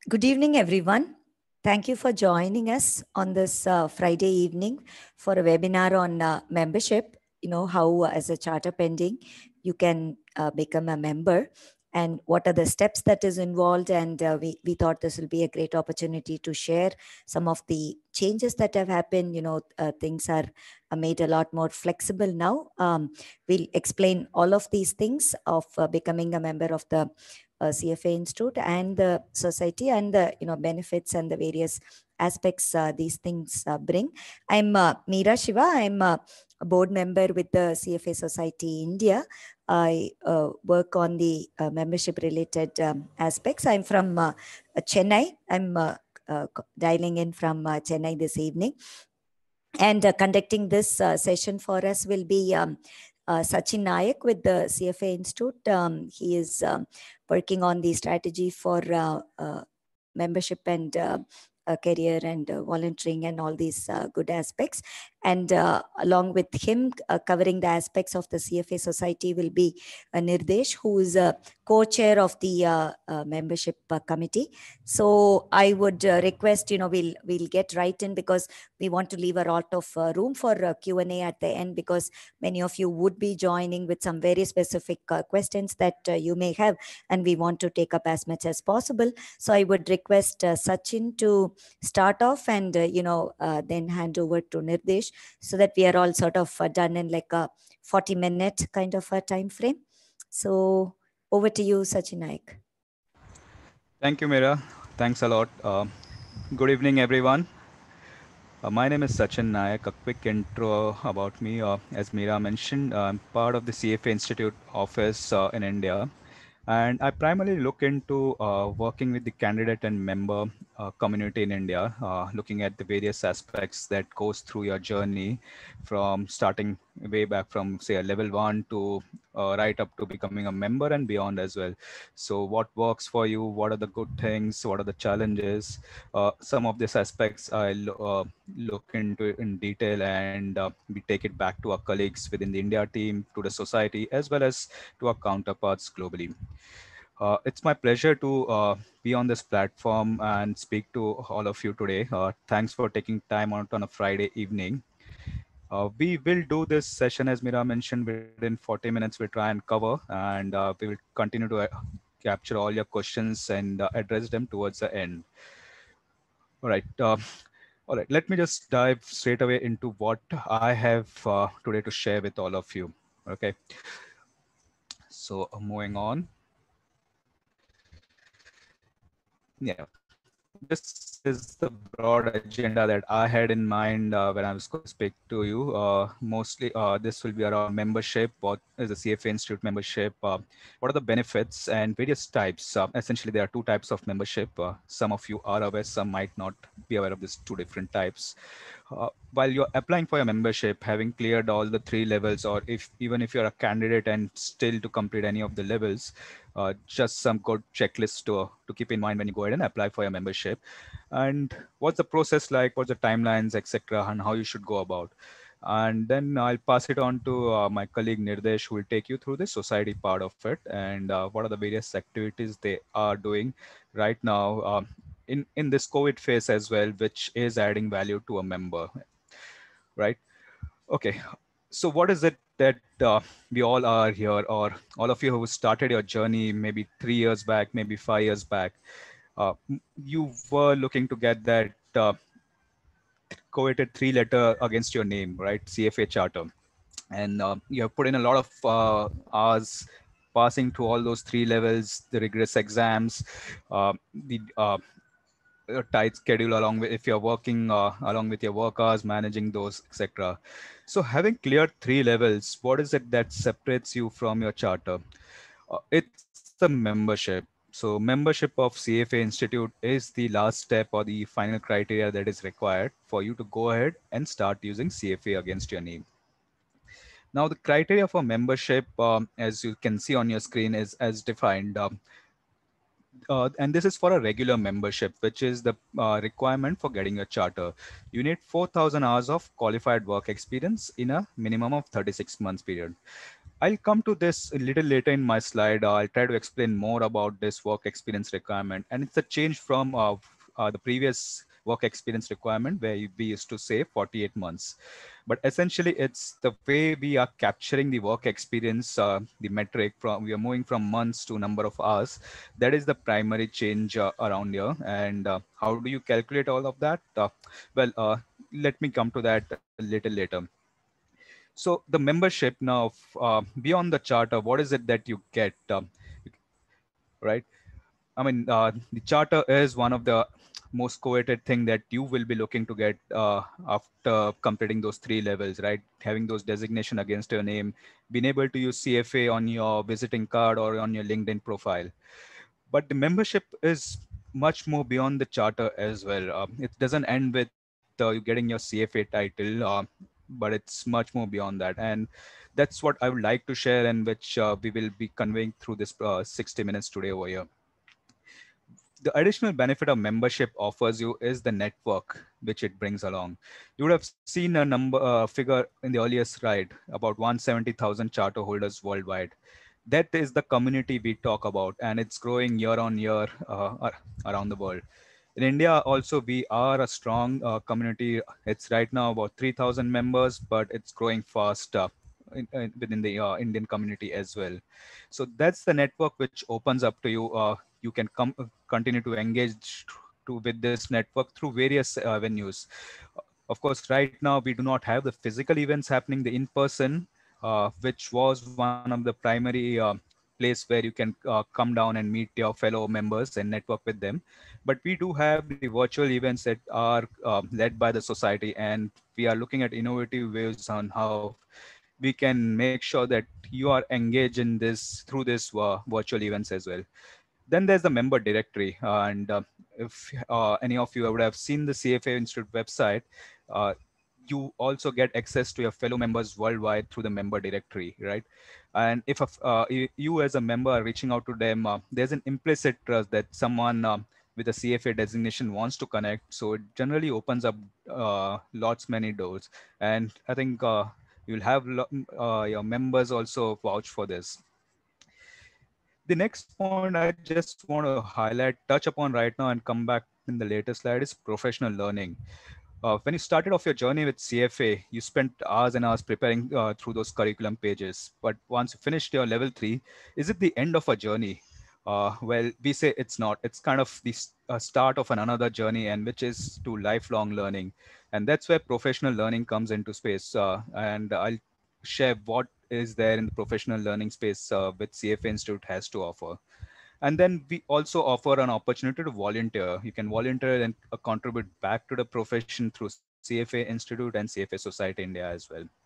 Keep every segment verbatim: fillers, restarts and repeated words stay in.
Good evening, everyone. Thank you for joining us on this uh, Friday evening for a webinar on uh, membership. You know, how uh, as a charter pending, you can uh, become a member and what are the steps that is involved. And uh, we, we thought this will be a great opportunity to share some of the changes that have happened. You know, uh, things are, are made a lot more flexible now. Um, we'll explain all of these things of uh, becoming a member of the uh, C F A Institute and the society and the you know benefits and the various aspects uh, these things uh, bring. I'm uh, Meera Shiva. I'm uh, a board member with the C F A Society India. I uh, work on the uh, membership related um, aspects. I'm from uh, Chennai. I'm uh, uh, dialing in from uh, Chennai this evening. And uh, conducting this uh, session for us will be um, uh, Sachin Nayak with the C F A Institute. Um, he is um, working on the strategy for uh, uh, membership and uh, uh, career and uh, volunteering and all these uh, good aspects. And uh, along with him, uh, covering the aspects of the C F A Society will be uh, Nirdesh, who is a co-chair of the uh, uh, membership uh, committee. So I would uh, request, you know, we'll we'll get right in because we want to leave a lot of uh, room for uh, Q and A at the end because many of you would be joining with some very specific uh, questions that uh, you may have, and we want to take up as much as possible. So I would request uh, Sachin to start off and, uh, you know, uh, then hand over to Nirdesh so that we are all sort of uh, done in like a forty minute kind of a time frame. So over to you, Sachin Naik. Thank you, Mira. Thanks a lot. Uh, good evening, everyone. Uh, my name is Sachin Nayak. A quick intro about me. Uh, as Mira mentioned, I'm part of the C F A Institute office uh, in India. And I primarily look into uh, working with the candidate and member uh, community in India, uh, looking at the various aspects that goes through your journey from starting way back from, say, a level one to uh, right up to becoming a member and beyond as well. So what works for you? What are the good things? What are the challenges? Uh, some of these aspects I uh, look into in detail, and uh, we take it back to our colleagues within the India team, to the society, as well as to our counterparts globally. Uh, it's my pleasure to uh, be on this platform and speak to all of you today. Uh, thanks for taking time out on a Friday evening. Uh, we will do this session, as Mira mentioned, within forty minutes. We'll try and cover, and uh, we will continue to uh, capture all your questions and uh, address them towards the end. All right. Uh, all right. Let me just dive straight away into what I have uh, today to share with all of you. Okay. So uh, moving on. Yeah. This is the broad agenda that I had in mind uh, when I was going to speak to you. Uh, mostly, uh, this will be around membership. What is the C F A Institute membership? Uh, what are the benefits and various types? Uh, essentially, there are two types of membership. Uh, some of you are aware, some might not be aware of these two different types. Uh, while you're applying for your membership, having cleared all the three levels, or if even if you're a candidate and still to complete any of the levels, uh, just some good checklists to, to keep in mind when you go ahead and apply for your membership. And what's the process like, what's the timelines, et cetera, and how you should go about. And then I'll pass it on to uh, my colleague Nirdesh, who will take you through the society part of it and uh, what are the various activities they are doing right now um, in, in this COVID phase as well, which is adding value to a member, right? Okay, so what is it that uh, we all are here, or all of you who started your journey maybe three years back, maybe five years back, uh, you were looking to get that uh, coveted three letter against your name, right? C F A charter. And uh, you have put in a lot of uh, hours passing through all those three levels, the rigorous exams, uh, the uh, a tight schedule along with if you're working uh, along with your work hours, managing those, et cetera. So having cleared three levels, what is it that separates you from your charter? Uh, it's the membership. So membership of C F A Institute is the last step or the final criteria that is required for you to go ahead and start using C F A against your name. Now, the criteria for membership, um, as you can see on your screen, is as defined. Um, uh, and this is for a regular membership, which is the uh, requirement for getting a charter. You need four thousand hours of qualified work experience in a minimum of thirty-six months period. I'll come to this a little later in my slide. Uh, I'll try to explain more about this work experience requirement. And it's a change from uh, uh, the previous work experience requirement where we used to say forty-eight months. But essentially, it's the way we are capturing the work experience, uh, the metric from we are moving from months to number of hours. That is the primary change uh, around here. And uh, how do you calculate all of that? Uh, well, uh, let me come to that a little later. So the membership now, uh, beyond the charter, what is it that you get, um, right? I mean, uh, the charter is one of the most coveted thing that you will be looking to get uh, after completing those three levels, right? Having those designation against your name, being able to use C F A on your visiting card or on your LinkedIn profile. But the membership is much more beyond the charter as well. Um, it doesn't end with uh, you getting your C F A title, uh, but it's much more beyond that. And that's what I would like to share, and which uh, we will be conveying through this uh, sixty minutes today over here. The additional benefit of membership offers you is the network which it brings along. You would have seen a number uh, figure in the earlier slide about one hundred seventy thousand charter holders worldwide. That is the community we talk about, and it's growing year on year uh, ar- around the world. In India, also, we are a strong uh, community. It's right now about three thousand members, but it's growing fast uh, in, in, within the uh, Indian community as well. So that's the network which opens up to you. Uh, you can come uh, continue to engage to with this network through various uh, venues. Of course, right now we do not have the physical events happening, the in-person, uh, which was one of the primary uh, place where you can uh, come down and meet your fellow members and network with them. But we do have the virtual events that are uh, led by the society, and we are looking at innovative ways on how we can make sure that you are engaged in this through this uh, virtual events as well. Then there's the member directory. Uh, and uh, if uh, any of you would have seen the C F A Institute website, uh, you also get access to your fellow members worldwide through the member directory, right? And if a, uh, you you as a member are reaching out to them, uh, there's an implicit trust that someone um, with a C F A designation wants to connect. So it generally opens up uh, lots many doors. And I think uh, you'll have lo- uh, your members also vouch for this. The next point I just want to highlight, touch upon right now, and come back in the later slide is professional learning. Uh, when you started off your journey with C F A, you spent hours and hours preparing uh, through those curriculum pages. But once you finished your level three, is it the end of a journey? Uh, well, we say it's not. It's kind of the s- uh, start of an another journey, and which is to lifelong learning. And that's where professional learning comes into space. Uh, and I'll share what is there in the professional learning space uh, which C F A Institute has to offer. And then we also offer an opportunity to volunteer. You can volunteer and uh, contribute back to the profession through C F A Institute and C F A Society India as well.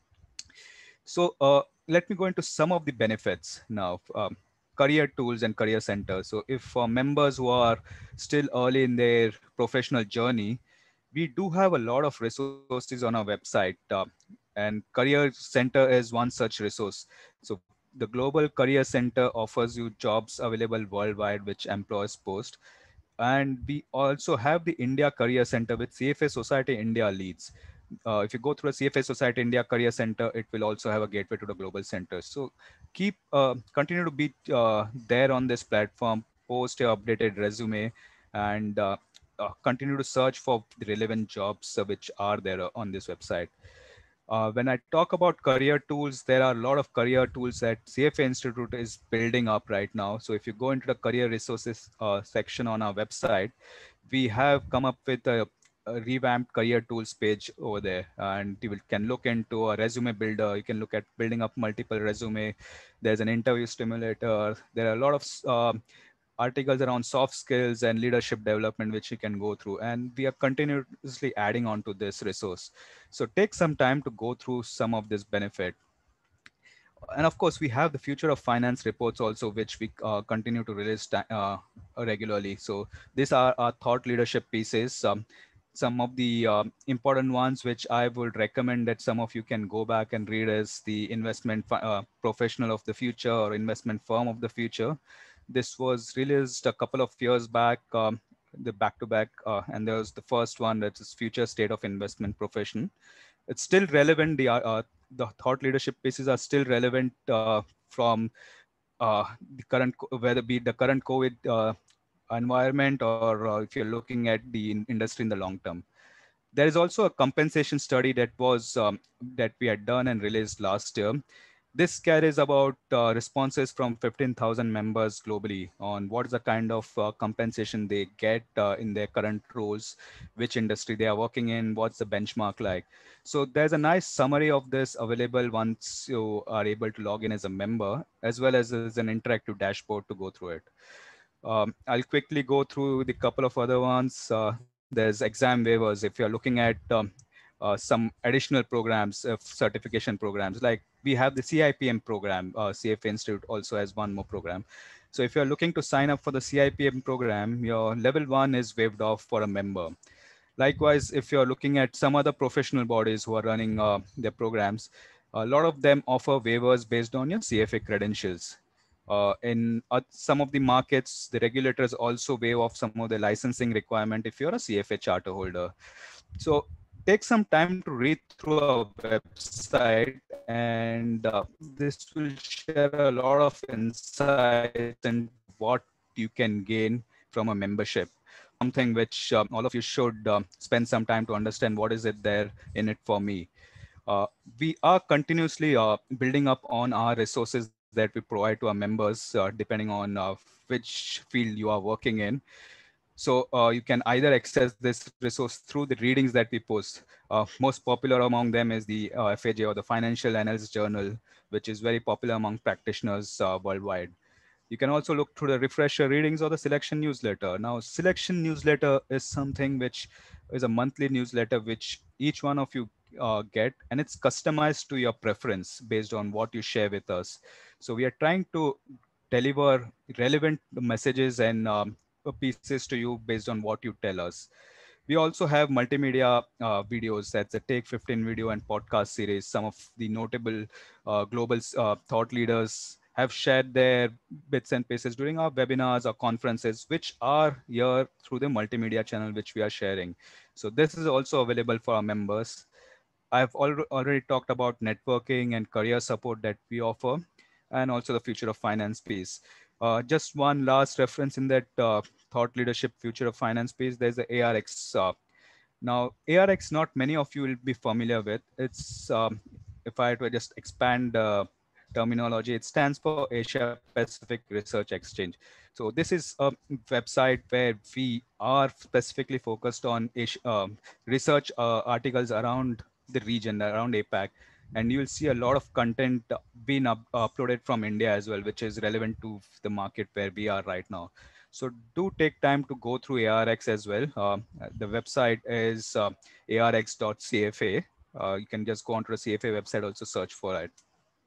So uh, let me go into some of the benefits now. Um, career tools and career centers. So if for members who are still early in their professional journey, we do have a lot of resources on our website. Uh, and Career Center is one such resource. So the Global Career Center offers you jobs available worldwide, which employers post. And we also have the India Career Center with C F A Society India leads. Uh, if you go through a C F A Society India Career Center, it will also have a gateway to the global center. So keep uh, continue to be uh, there on this platform, post your updated resume, and uh, uh, continue to search for the relevant jobs uh, which are there uh, on this website. Uh, when I talk about career tools, there are a lot of career tools that C F A Institute is building up right now. So if you go into the career resources uh, section on our website, we have come up with a, a revamped career tools page over there, and you will, can look into a resume builder. You can look at building up multiple resume. There's an interview stimulator. There are a lot of um articles around soft skills and leadership development which you can go through, and we are continuously adding on to this resource. So take some time to go through some of this benefit. And of course, we have the future of finance reports also, which we uh, continue to release uh, regularly. So these are our thought leadership pieces. Um, some of the um, important ones which I would recommend that some of you can go back and read is the investment uh, professional of the future or investment firm of the future. This was released a couple of years back, um, the back to back, uh, and there was the first one that is future state of investment profession. It's still relevant. The uh, the thought leadership pieces are still relevant uh, from uh, the current, whether be the current COVID uh, environment, or uh, if you're looking at the in- industry in the long term. There is also a compensation study that was um, that we had done and released last year. This carries about uh, responses from fifteen thousand members globally on what is the kind of uh, compensation they get uh, in their current roles, which industry they are working in, what's the benchmark like. So there's a nice summary of this available once you are able to log in as a member, as well as as an interactive dashboard to go through it. Um, I'll quickly go through the couple of other ones. Uh, there's exam waivers. If you're looking at um, uh, some additional programs, uh, certification programs, like we have the C I P M program, uh, C F A Institute also has one more program. So if you're looking to sign up for the C I P M program, your level one is waived off for a member. Likewise, if you're looking at some other professional bodies who are running uh, their programs, a lot of them offer waivers based on your C F A credentials. Uh, in uh, some of the markets, the regulators also waive off some of the licensing requirement if you're a C F A charter holder. So take some time to read through our website, and uh, this will share a lot of insights into what you can gain from a membership. This is something which um, all of you should uh, spend some time to understand what is it there in it for me. Uh, we are continuously uh, building up on our resources that we provide to our members, uh, depending on uh, which field you are working in. So uh, you can either access this resource through the readings that we post. Uh, most popular among them is the uh, F A J, or the Financial Analyst Journal, which is very popular among practitioners uh, worldwide. You can also look through the refresher readings or the selection newsletter. Now, selection newsletter is something which is a monthly newsletter which each one of you uh, get, and it's customized to your preference based on what you share with us. So we are trying to deliver relevant messages and um, pieces to you based on what you tell us. We also have multimedia uh, videos. That's a Take fifteen video and podcast series. Some of the notable uh, global uh, thought leaders have shared their bits and pieces during our webinars or conferences, which are here through the multimedia channel, which we are sharing. So this is also available for our members. I've al- already talked about networking and career support that we offer, and also the future of finance piece. Uh, just one last reference in that uh, thought leadership future of finance piece, there's the A R X. Uh, now, A R X, not many of you will be familiar with. It's, um, if I were to just expand uh, terminology, it stands for Asia Pacific Research Exchange. So this is a website where we are specifically focused on Asia, um, research uh, articles around the region, around APAC. And you'll see a lot of content being up, uploaded from India as well, which is relevant to the market where we are right now. So do take time to go through A R X as well. Uh, the website is uh, A R X dot C F A. Uh, you can just go onto the C F A website, also search for it.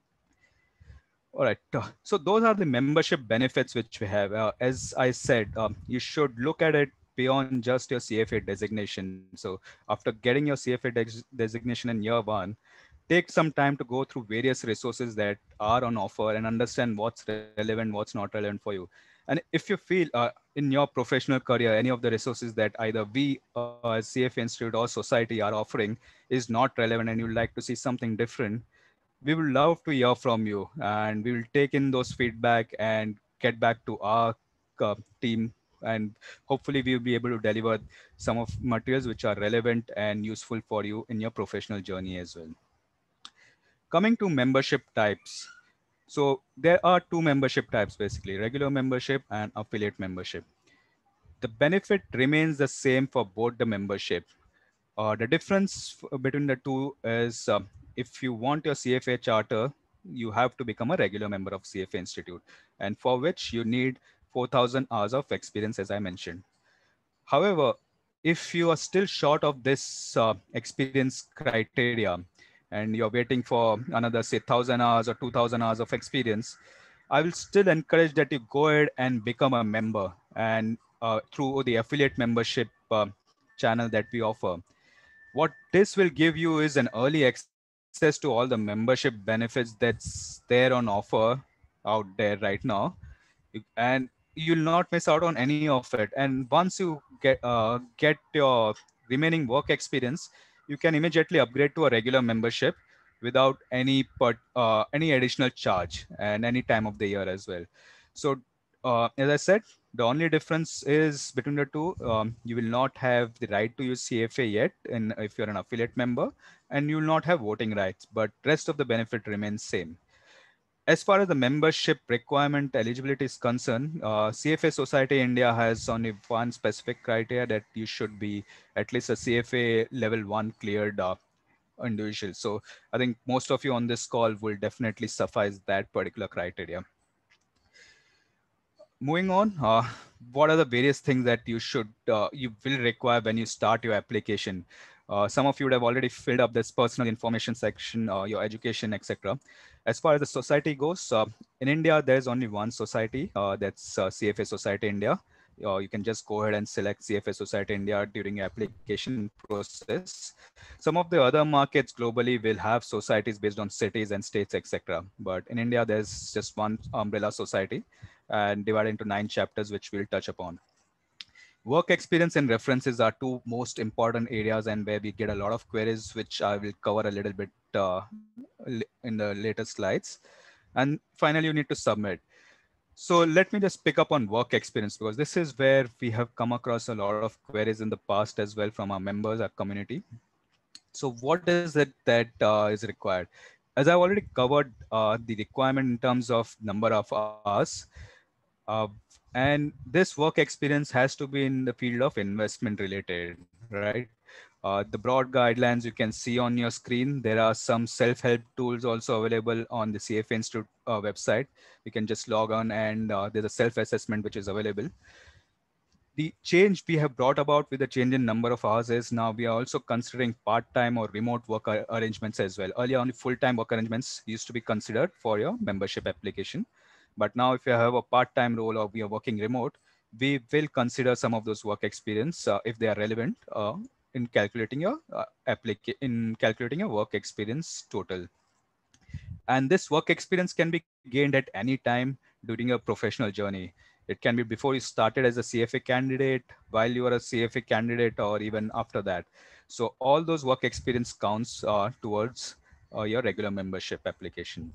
All right. uh, So those are the membership benefits which we have. Uh, as I said, um, you should look at it beyond just your C F A designation. So after getting your C F A des- designation in year one, take some time to go through various resources that are on offer and understand what's relevant, what's not relevant for you. And if you feel uh, in your professional career, any of the resources that either we uh, as C F A Institute or society are offering is not relevant and you'd like to see something different, we would love to hear from you, and we will take in those feedback and get back to our uh, team, and hopefully we will be able to deliver some of materials which are relevant and useful for you in your professional journey as well. Coming to membership types. So there are two membership types, basically regular membership and affiliate membership. The benefit remains the same for both the membership. Uh, the difference f- between the two is um, if you want your C F A charter, you have to become a regular member of C F A Institute, and for which you need four thousand hours of experience, as I mentioned. However, if you are still short of this uh, experience criteria and you're waiting for another, say, one thousand hours or two thousand hours of experience, I will still encourage that you go ahead and become a member, and uh, through the affiliate membership uh, channel that we offer. What this will give you is an early access to all the membership benefits that's there on offer out there right now. You- and you'll not miss out on any of it. And once you get uh, get your remaining work experience, you can immediately upgrade to a regular membership, without any but uh, any additional charge and any time of the year as well. So uh, as I said, the only difference is between the two. Um, you will not have the right to use C F A yet, and if you're an affiliate member, and you will not have voting rights, but rest of the benefit remains same. As far as the membership requirement eligibility is concerned, uh, C F A Society India has only one specific criteria, that you should be at least a C F A level one cleared uh, individual. So I think most of you on this call will definitely suffice that particular criteria. Moving on, uh, what are the various things that you should uh, you will require when you start your application? Uh, some of you would have already filled up this personal information section, uh, your education, et cetera. As far as the society goes, uh, in India, there's only one society, uh, that's uh, C F A Society India. Uh, you can just go ahead and select C F A Society India during your application process. Some of the other markets globally will have societies based on cities and states, et cetera. But in India, there's just one umbrella society and divided into nine chapters, which we'll touch upon. Work experience and references are two most important areas, and where we get a lot of queries, which I will cover a little bit uh, in the later slides. And finally, you need to submit. So let me just pick up on work experience, because this is where we have come across a lot of queries in the past as well from our members, our community. So what is it that uh, is required? As I've already covered uh, the requirement in terms of number of hours, uh, and this work experience has to be in the field of investment related, right? Uh, the broad guidelines you can see on your screen. There are some self-help tools also available on the C F A Institute uh, website. You can just log on, and uh, there's a self-assessment which is available. The change we have brought about with the change in number of hours is now we are also considering part-time or remote work ar- arrangements as well. Earlier, only full-time work arrangements used to be considered for your membership application. But now if you have a part-time role or we are working remote, we will consider some of those work experience uh, if they are relevant uh, in calculating your uh, applica- in calculating your work experience total. And this work experience can be gained at any time during your professional journey. It can be before you started as a C F A candidate, while you are a C F A candidate, or even after that. So all those work experience counts uh, towards uh, your regular membership application.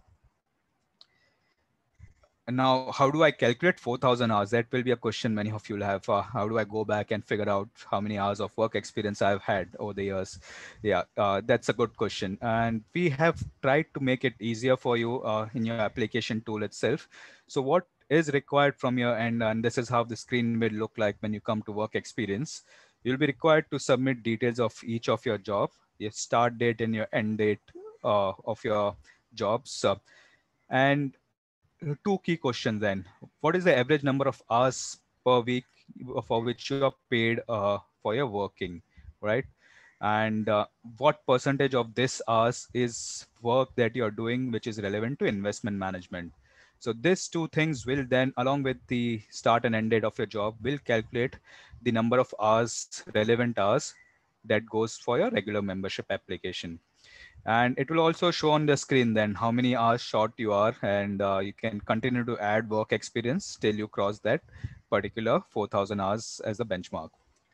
And now, how do I calculate four thousand hours? That will be a question many of you will have. Uh, how do I go back and figure out how many hours of work experience I've had over the years? Yeah, uh, that's a good question. And we have tried to make it easier for you uh, in your application tool itself. So what is required from your end, and this is how the screen will look like when you come to work experience. You'll be required to submit details of each of your job, your start date and your end date uh, of your jobs. Uh, and uh, two key questions then. What is the average number of hours per week for which you are paid uh, for your working, right? And uh, what percentage of this hours is work that you're doing which is relevant to investment management? So these two things will then, along with the start and end date of your job, will calculate the number of hours, relevant hours, that goes for your regular membership application. And it will also show on the screen then how many hours short you are, and uh, you can continue to add work experience till you cross that particular four thousand hours as a benchmark.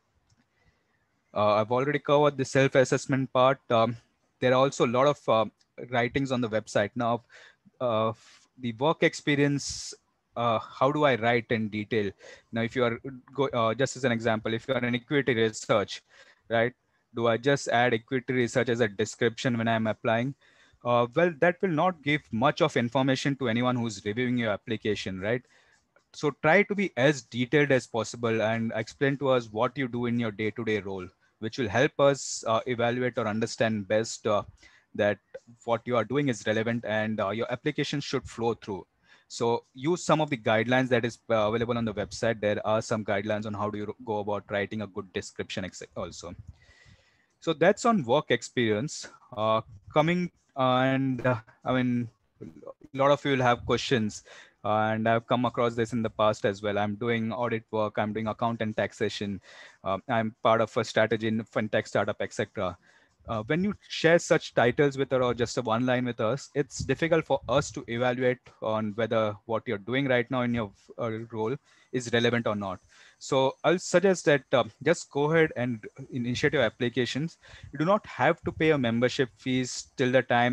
uh, I've already covered the self-assessment part. Um, there are also a lot of uh, writings on the website now. uh, the work experience, uh, how do I write in detail? Now if you are go, uh, just as an example, if you are an equity research, right, do I just add equity research as a description when I'm applying? Uh, well, that will not give much of information to anyone who's reviewing your application, right? So try to be as detailed as possible and explain to us what you do in your day-to-day role, which will help us uh, evaluate or understand best uh, that what you are doing is relevant, and uh, your application should flow through. So use some of the guidelines that is uh, available on the website. There are some guidelines on how do you go about writing a good description also. So that's on work experience. Uh, coming uh, and uh, I mean, a lot of you will have questions, uh, and I've come across this in the past as well. I'm doing audit work. I'm doing account and taxation. Uh, I'm part of a strategy in fintech startup, et cetera. Uh, when you share such titles with her or just a one line with us, it's difficult for us to evaluate on whether what you're doing right now in your uh, role is relevant or not. So I'll suggest that uh, just go ahead and initiate your applications. You do not have to pay a membership fees till the time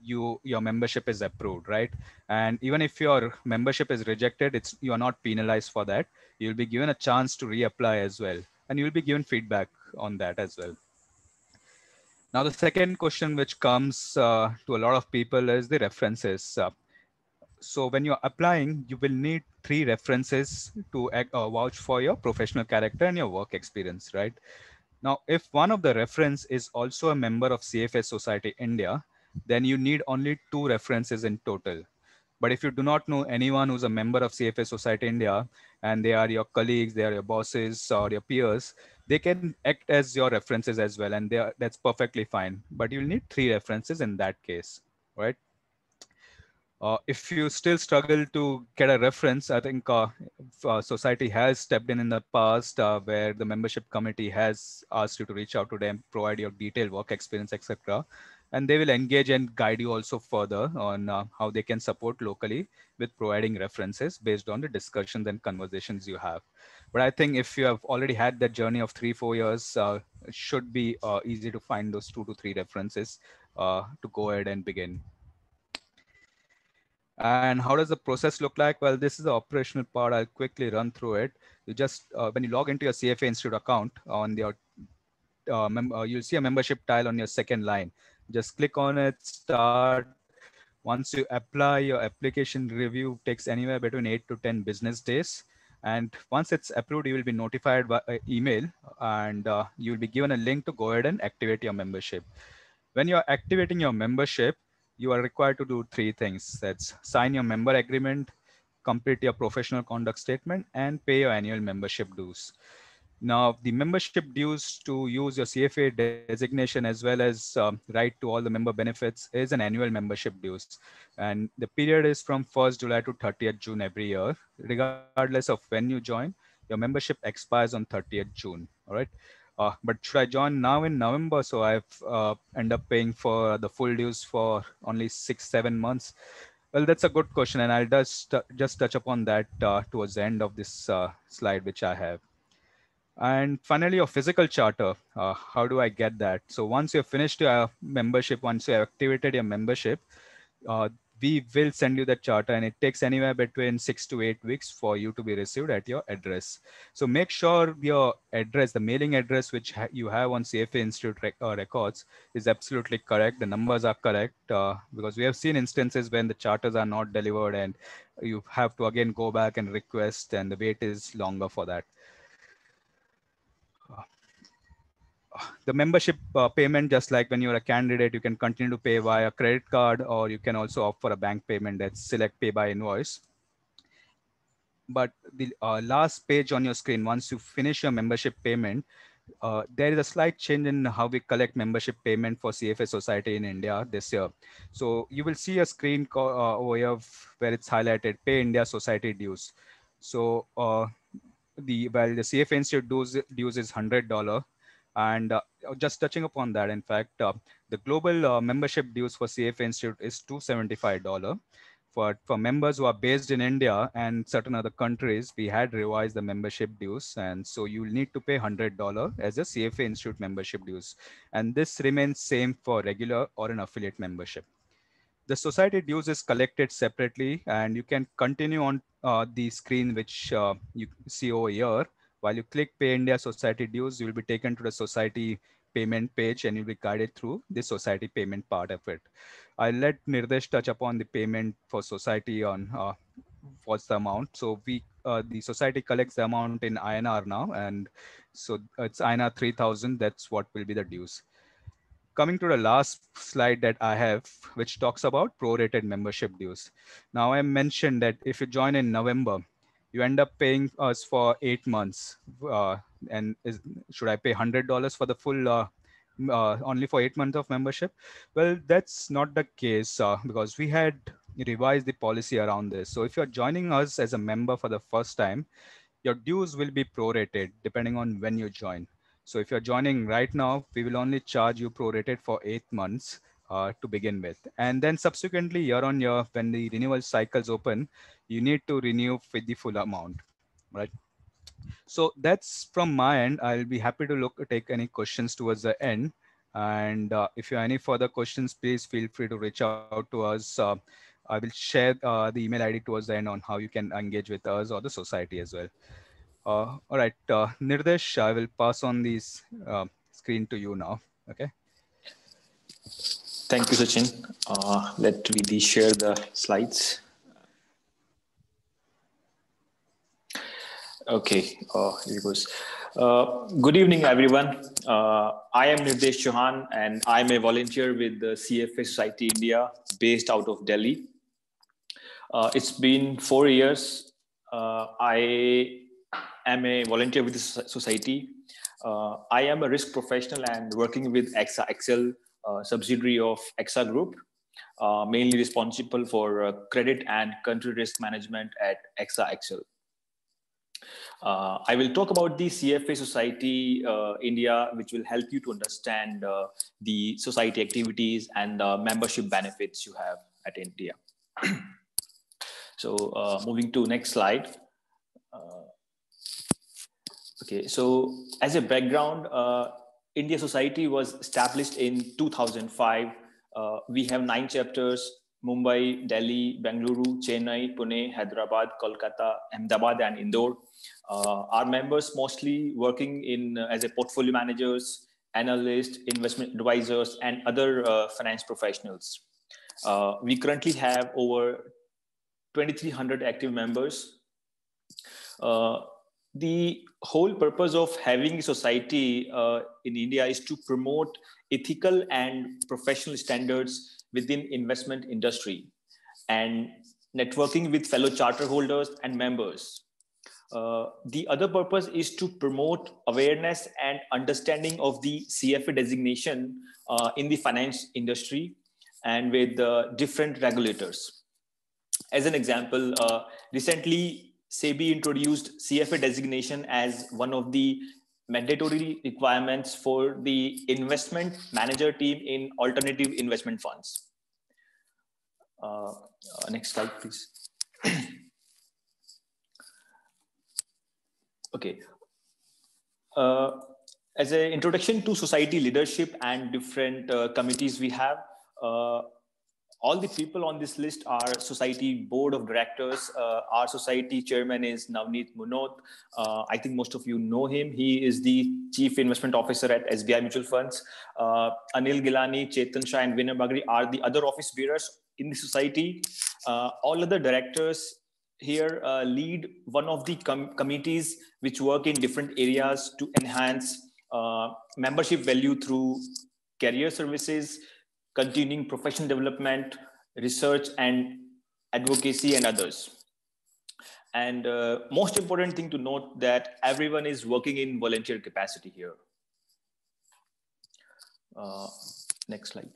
you your membership is approved, right? And even if your membership is rejected, it's you are not penalized for that. You'll be given a chance to reapply as well, and you'll be given feedback on that as well. Now, the second question which comes uh, to a lot of people is the references. Uh, so when you're applying, you will need three references to act, uh, vouch for your professional character and your work experience, right? Now, if one of the reference is also a member of C F A Society India, then you need only two references in total. But if you do not know anyone who's a member of C F A Society India and they are your colleagues, they are your bosses or your peers, they can act as your references as well, and they are, that's perfectly fine. But you'll need three references in that case, right? Uh, if you still struggle to get a reference, I think uh, uh, society has stepped in in the past uh, where the membership committee has asked you to reach out to them, provide your detailed work experience, et cetera. And they will engage and guide you also further on uh, how they can support locally with providing references based on the discussions and conversations you have. But I think if you have already had that journey of three, four years, uh, it should be uh, easy to find those two to three references uh, to go ahead and begin. And how does the process look like? Well, this is the operational part. I'll quickly run through it. You just, uh, when you log into your C F A Institute account on your, uh, mem uh, you'll see a membership tile on your second line. Just click on it, start. Once you apply, your application review takes anywhere between eight to ten business days. And once it's approved, you will be notified by uh, email, and uh, you will be given a link to go ahead and activate your membership. When you're activating your membership, you are required to do three things. That's sign your member agreement, complete your professional conduct statement, and pay your annual membership dues. Now, the membership dues to use your C F A designation as well as um, right to all the member benefits is an annual membership dues. And the period is from first July to thirtieth June every year. Regardless of when you join, your membership expires on thirtieth June. All right. Uh, but should I join now in November? So I've uh, end up paying for the full dues for only six, seven months. Well, that's a good question, and I'll just uh, just touch upon that uh, towards the end of this uh, slide, which I have. And finally, your physical charter. Uh, how do I get that? So once you've finished your membership, once you have activated your membership, uh, we will send you the charter, and it takes anywhere between six to eight weeks for you to be received at your address. So make sure your address, the mailing address which ha you have on C F A Institute rec uh, records is absolutely correct. The numbers are correct uh, because we have seen instances when the charters are not delivered and you have to again go back and request, and the wait is longer for that. The membership uh, payment, just like when you're a candidate, you can continue to pay via credit card, or you can also opt for a bank payment. That's select pay by invoice. But the uh, last page on your screen, once you finish your membership payment, uh, there is a slight change in how we collect membership payment for C F A Society in India this year. So you will see a screen uh, over here where it's highlighted Pay India Society dues. So uh, the well, the C F A Institute dues, dues is one hundred dollars. And uh, just touching upon that, in fact, uh, the global uh, membership dues for C F A Institute is two hundred seventy-five dollars. For, for members who are based in India and certain other countries, we had revised the membership dues. And so you will need to pay one hundred dollars as a C F A Institute membership dues. And this remains same for regular or an affiliate membership. The society dues is collected separately, and you can continue on uh, the screen which uh, you see over here. While you click Pay India Society dues, you will be taken to the society payment page, and you'll be guided through the society payment part of it. I'll let Nirdesh touch upon the payment for society on uh, what's the amount. So we uh, the society collects the amount in I N R now, and so it's I N R three thousand. That's what will be the dues. Coming to the last slide that I have, which talks about prorated membership dues. Now I mentioned that if you join in November, you end up paying us for eight months. Uh, and is, should I pay one hundred dollars for the full, uh, uh, only for eight months of membership? Well, that's not the case uh, because we had revised the policy around this. So if you're joining us as a member for the first time, your dues will be prorated depending on when you join. So if you're joining right now, we will only charge you prorated for eight months uh, to begin with. And then subsequently year on year, when the renewal cycles open, you need to renew with the full amount, right? So that's from my end. I'll be happy to look take any questions towards the end. And uh, if you have any further questions, please feel free to reach out to us. Uh, I will share uh, the email I D towards the end on how you can engage with us or the society as well. Uh, all right, uh, Nirdesh, I will pass on this uh, screen to you now. Okay. Thank you, Sachin. Uh, let me share the slides. Okay, uh, here it goes. Uh, good evening, everyone. Uh, I am Nirdesh Chauhan, and I'm a volunteer with the C F A Society India, based out of Delhi. Uh, it's been four years. Uh, I am a volunteer with the society. Uh, I am a risk professional and working with Exa Excel, uh, subsidiary of Exa Group, uh, mainly responsible for uh, credit and country risk management at Exa Excel. Uh, I will talk about the C F A Society uh, India, which will help you to understand uh, the society activities and the membership benefits you have at India. So uh, moving to next slide. Uh, okay, so as a background, uh, India Society was established in two thousand five. Uh, we have nine chapters: Mumbai, Delhi, Bengaluru, Chennai, Pune, Hyderabad, Kolkata, Ahmedabad, and Indore. Uh, our members mostly working in uh, as a portfolio managers, analysts, investment advisors, and other uh, finance professionals. Uh, we currently have over twenty-three hundred active members. Uh, the whole purpose of having a society uh, in India is to promote ethical and professional standards within investment industry and networking with fellow charter holders and members. Uh, the other purpose is to promote awareness and understanding of the C F A designation uh, in the finance industry and with uh, different regulators. As an example, uh, recently SEBI introduced C F A designation as one of the mandatory requirements for the investment manager team in alternative investment funds. Uh, uh, next slide, please. Okay. Uh, as an introduction to society leadership and different uh, committees we have, uh, all the people on this list are society board of directors. Uh, our society chairman is Navneet Munot. Uh, I think most of you know him. He is the chief investment officer at S B I Mutual Funds. Uh, Anil Gilani, Chetan Shah, and Vinay Bagri are the other office bearers in the society. Uh, all other directors here uh, lead one of the com committees which work in different areas to enhance uh, membership value through career services, continuing professional development, research and advocacy, and others. And uh, most important thing to note that everyone is working in volunteer capacity here. Uh, next slide.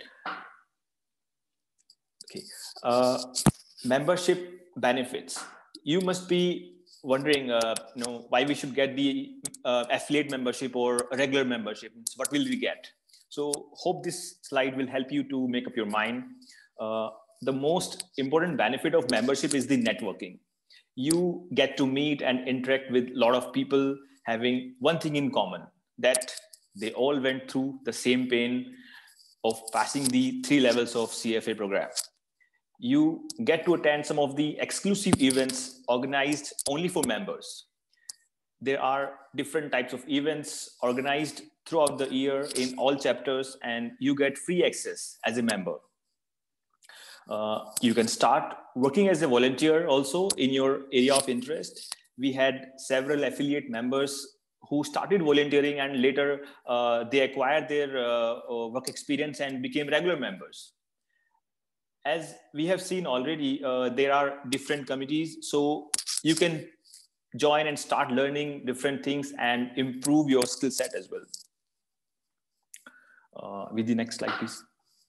Okay. Uh, membership benefits. You must be wondering, uh, you know, why we should get the uh, affiliate membership or regular membership. What will we get? So hope this slide will help you to make up your mind. Uh, the most important benefit of membership is the networking. You get to meet and interact with a lot of people having one thing in common, that they all went through the same pain of passing the three levels of C F A program. You get to attend some of the exclusive events organized only for members. There are different types of events organized throughout the year in all chapters, and you get free access as a member. Uh, you can start working as a volunteer also in your area of interest. We had several affiliate members who started volunteering and later uh, they acquired their uh, work experience and became regular members. As we have seen already, uh, there are different committees, so you can join and start learning different things and improve your skill set as well. Uh, with the next slide, please.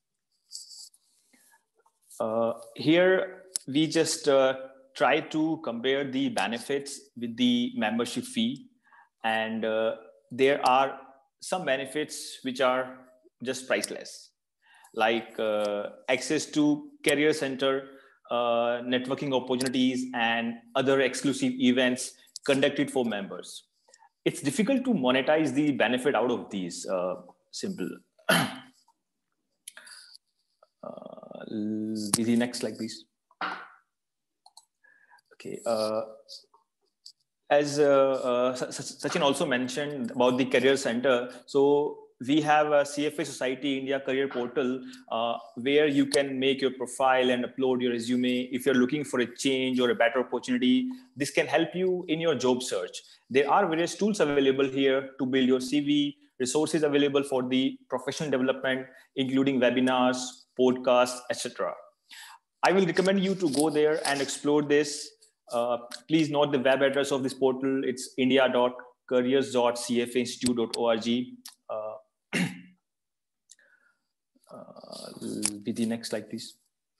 Uh, here, we just uh, try to compare the benefits with the membership fee. And uh, there are some benefits which are just priceless, like uh, access to career center, uh, networking opportunities, and other exclusive events conducted for members. It's difficult to monetize the benefit out of these, uh, simple. uh, the next slide, please. Okay. Uh, as uh, uh, Sachin also mentioned about the Career Center, so we have a C F A Society India Career Portal uh, where you can make your profile and upload your resume. If you're looking for a change or a better opportunity, this can help you in your job search. There are various tools available here to build your C V, resources available for the professional development, including webinars, podcasts, et cetera. I will recommend you to go there and explore this. Uh, please note the web address of this portal. It's india dot careers dot c f a institute dot org. Uh, uh, with the next slide, please.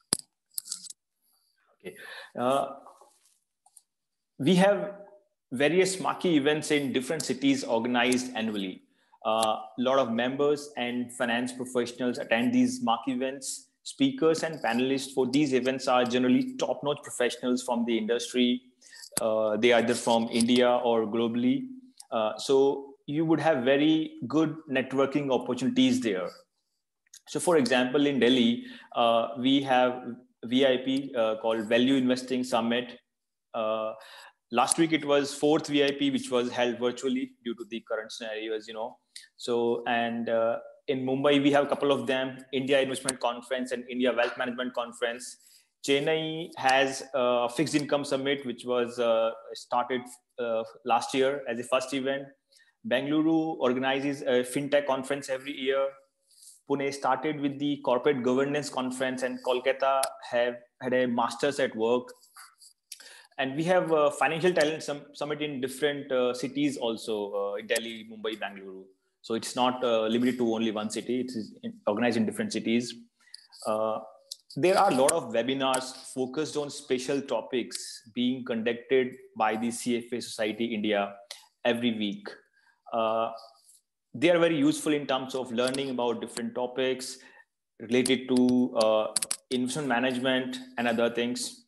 Okay. Uh, we have various marquee events in different cities organized annually. A uh, lot of members and finance professionals attend these marquee events. Speakers and panelists for these events are generally top-notch professionals from the industry. Uh, they are either from India or globally. Uh, so you would have very good networking opportunities there. So for example, in Delhi, uh, we have V I P uh, called Value Investing Summit. Uh, last week, it was fourth V I P, which was held virtually due to the current scenario, as you know. So, and uh, in Mumbai, we have a couple of them, India Investment Conference and India Wealth Management Conference. Chennai has a fixed income summit, which was uh, started uh, last year as a first event. Bengaluru organizes a FinTech conference every year. Pune started with the corporate governance conference, and Kolkata have had a Masters at Work. And we have a financial talent summit in different uh, cities also, uh, Delhi, Mumbai, Bengaluru. So it's not uh, limited to only one city. It's organized in different cities. Uh, there are a lot of webinars focused on special topics being conducted by the C F A Society India every week. Uh, they are very useful in terms of learning about different topics related to uh, investment management and other things.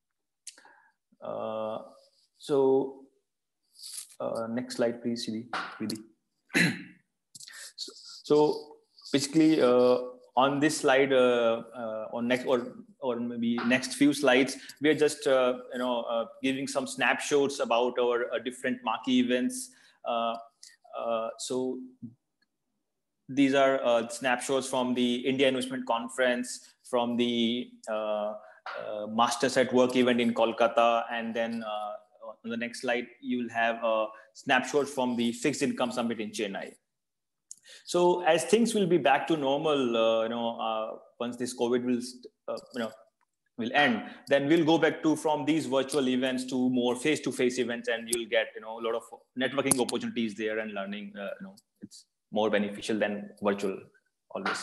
Uh, so uh, next slide, please, Vidhi. so, so basically, uh, on this slide, uh, uh, on next or or maybe next few slides, we are just uh, you know uh, giving some snapshots about our uh, different marquee events. Uh, uh, so these are uh, snapshots from the India Investment Conference, from the uh, uh, Masters at Work event in Kolkata, and then uh, on the next slide, you will have a snapshot from the Fixed Income Summit in Chennai. So as things will be back to normal, uh, you know, uh, once this COVID will, uh, you know, will end, then we'll go back to from these virtual events to more face-to-face events, and you'll get, you know, a lot of networking opportunities there and learning. Uh, you know, it's more beneficial than virtual always.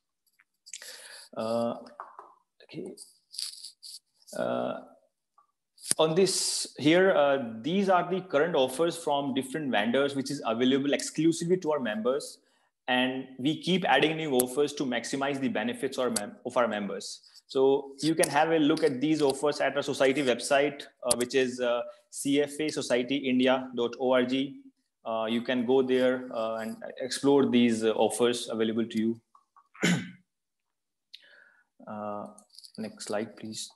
Uh, okay. Uh, on this here, uh, these are the current offers from different vendors, which is available exclusively to our members. And we keep adding new offers to maximize the benefits of our members. So you can have a look at these offers at our society website, uh, which is uh, c f a society india dot org. Uh, you can go there uh, and explore these uh, offers available to you. uh, next slide, please.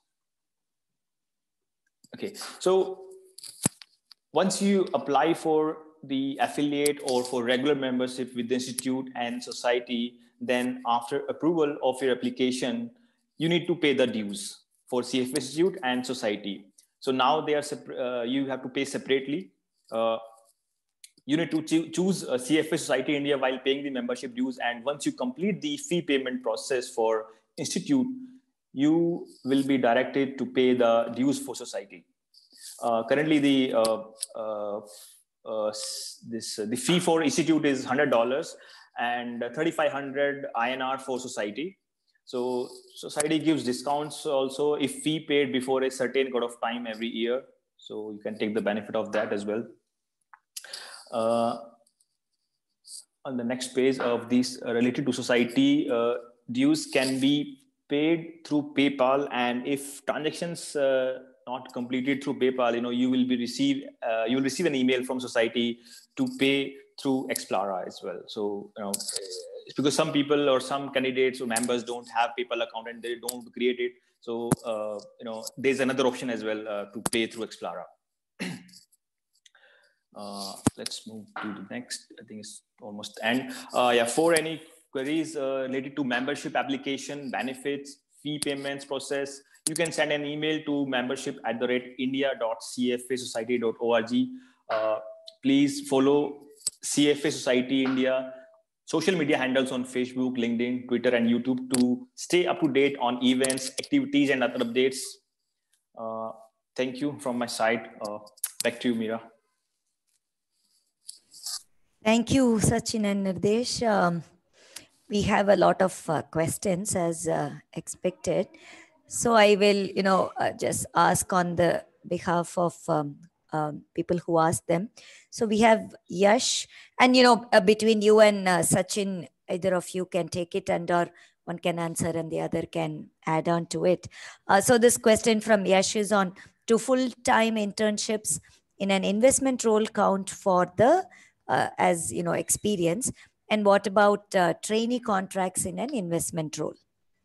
Okay, so once you apply for the affiliate or for regular membership with the institute and society, then after approval of your application, you need to pay the dues for C F A Institute and society. So now they are uh, you have to pay separately. Uh, you need to choose a C F A Society India while paying the membership dues. And once you complete the fee payment process for institute, you will be directed to pay the dues for society. Uh, currently, the uh, uh, uh, this uh, the fee for institute is one hundred dollars and thirty-five hundred I N R for society. So society gives discounts also if fee paid before a certain amount of time every year. So you can take the benefit of that as well. Uh, on the next page of these uh, related to society, uh, dues can be paid through PayPal, and if transactions uh, not completed through PayPal, you know, you will be receive uh, you will receive an email from society to pay through Explara as well. So, you know, because some people or some candidates or members don't have PayPal account and they don't create it. So, uh, you know, there's another option as well uh, to pay through Explara. uh, let's move to the next. I think it's almost end. Uh, yeah, for any queries uh, related to membership application, benefits, fee payments process, you can send an email to membership at the rate india dot c f a society dot org. Uh, please follow C F A Society India social media handles on Facebook, LinkedIn, Twitter, and YouTube to stay up to date on events, activities, and other updates. Uh, thank you from my side. Uh, back to you, Meera. Thank you, Sachin and Nirdesh. Um, we have a lot of uh, questions as uh, expected. So I will, you know, uh, just ask on the behalf of um, um, people who asked them. So we have Yash, and, you know, uh, between you and uh, Sachin, either of you can take it, and or one can answer and the other can add on to it. Uh, so this question from Yash is on, do full-time internships in an investment role count for the, uh, as, you know, experience? And what about uh, trainee contracts in an investment role?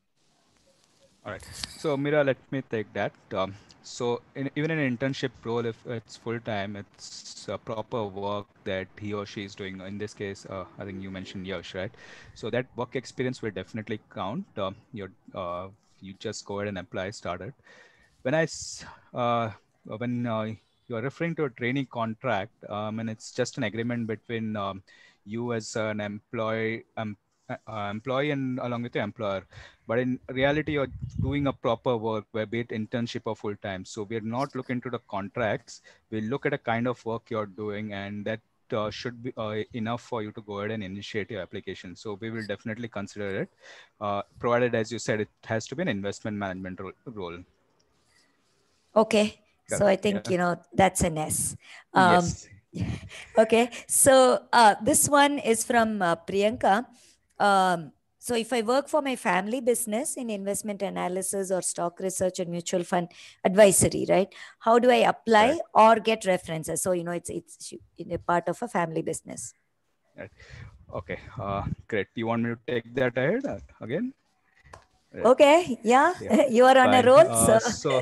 All right. So, Meera, let me take that. Um, so, in, even in an internship role, if it's full time, it's a proper work that he or she is doing. In this case, uh, I think you mentioned Yash, right? So that work experience will definitely count. Um, you're, uh, you just go ahead and apply, start it. When I, uh, when uh, you're referring to a training contract, um, and it's just an agreement between um, you as an employee, um, uh, employee, and along with your employer. But in reality, you're doing a proper work, where be it internship or full time. So we're not looking to the contracts. We look at a kind of work you're doing, and that uh, should be uh, enough for you to go ahead and initiate your application. So we will definitely consider it, uh, provided, as you said, it has to be an investment management ro- role. Okay. So I think, yeah. you know, that's an S. Um, yes. Okay. So uh, this one is from uh, Priyanka. Um, so if I work for my family business in investment analysis or stock research and mutual fund advisory, right? How do I apply right. or get references? So, you know, it's, it's in a part of a family business. Right. Okay. Uh, great. You want me to take that ahead uh, again? Right. Okay. Yeah. yeah. You are on Fine. a roll. Uh, so. so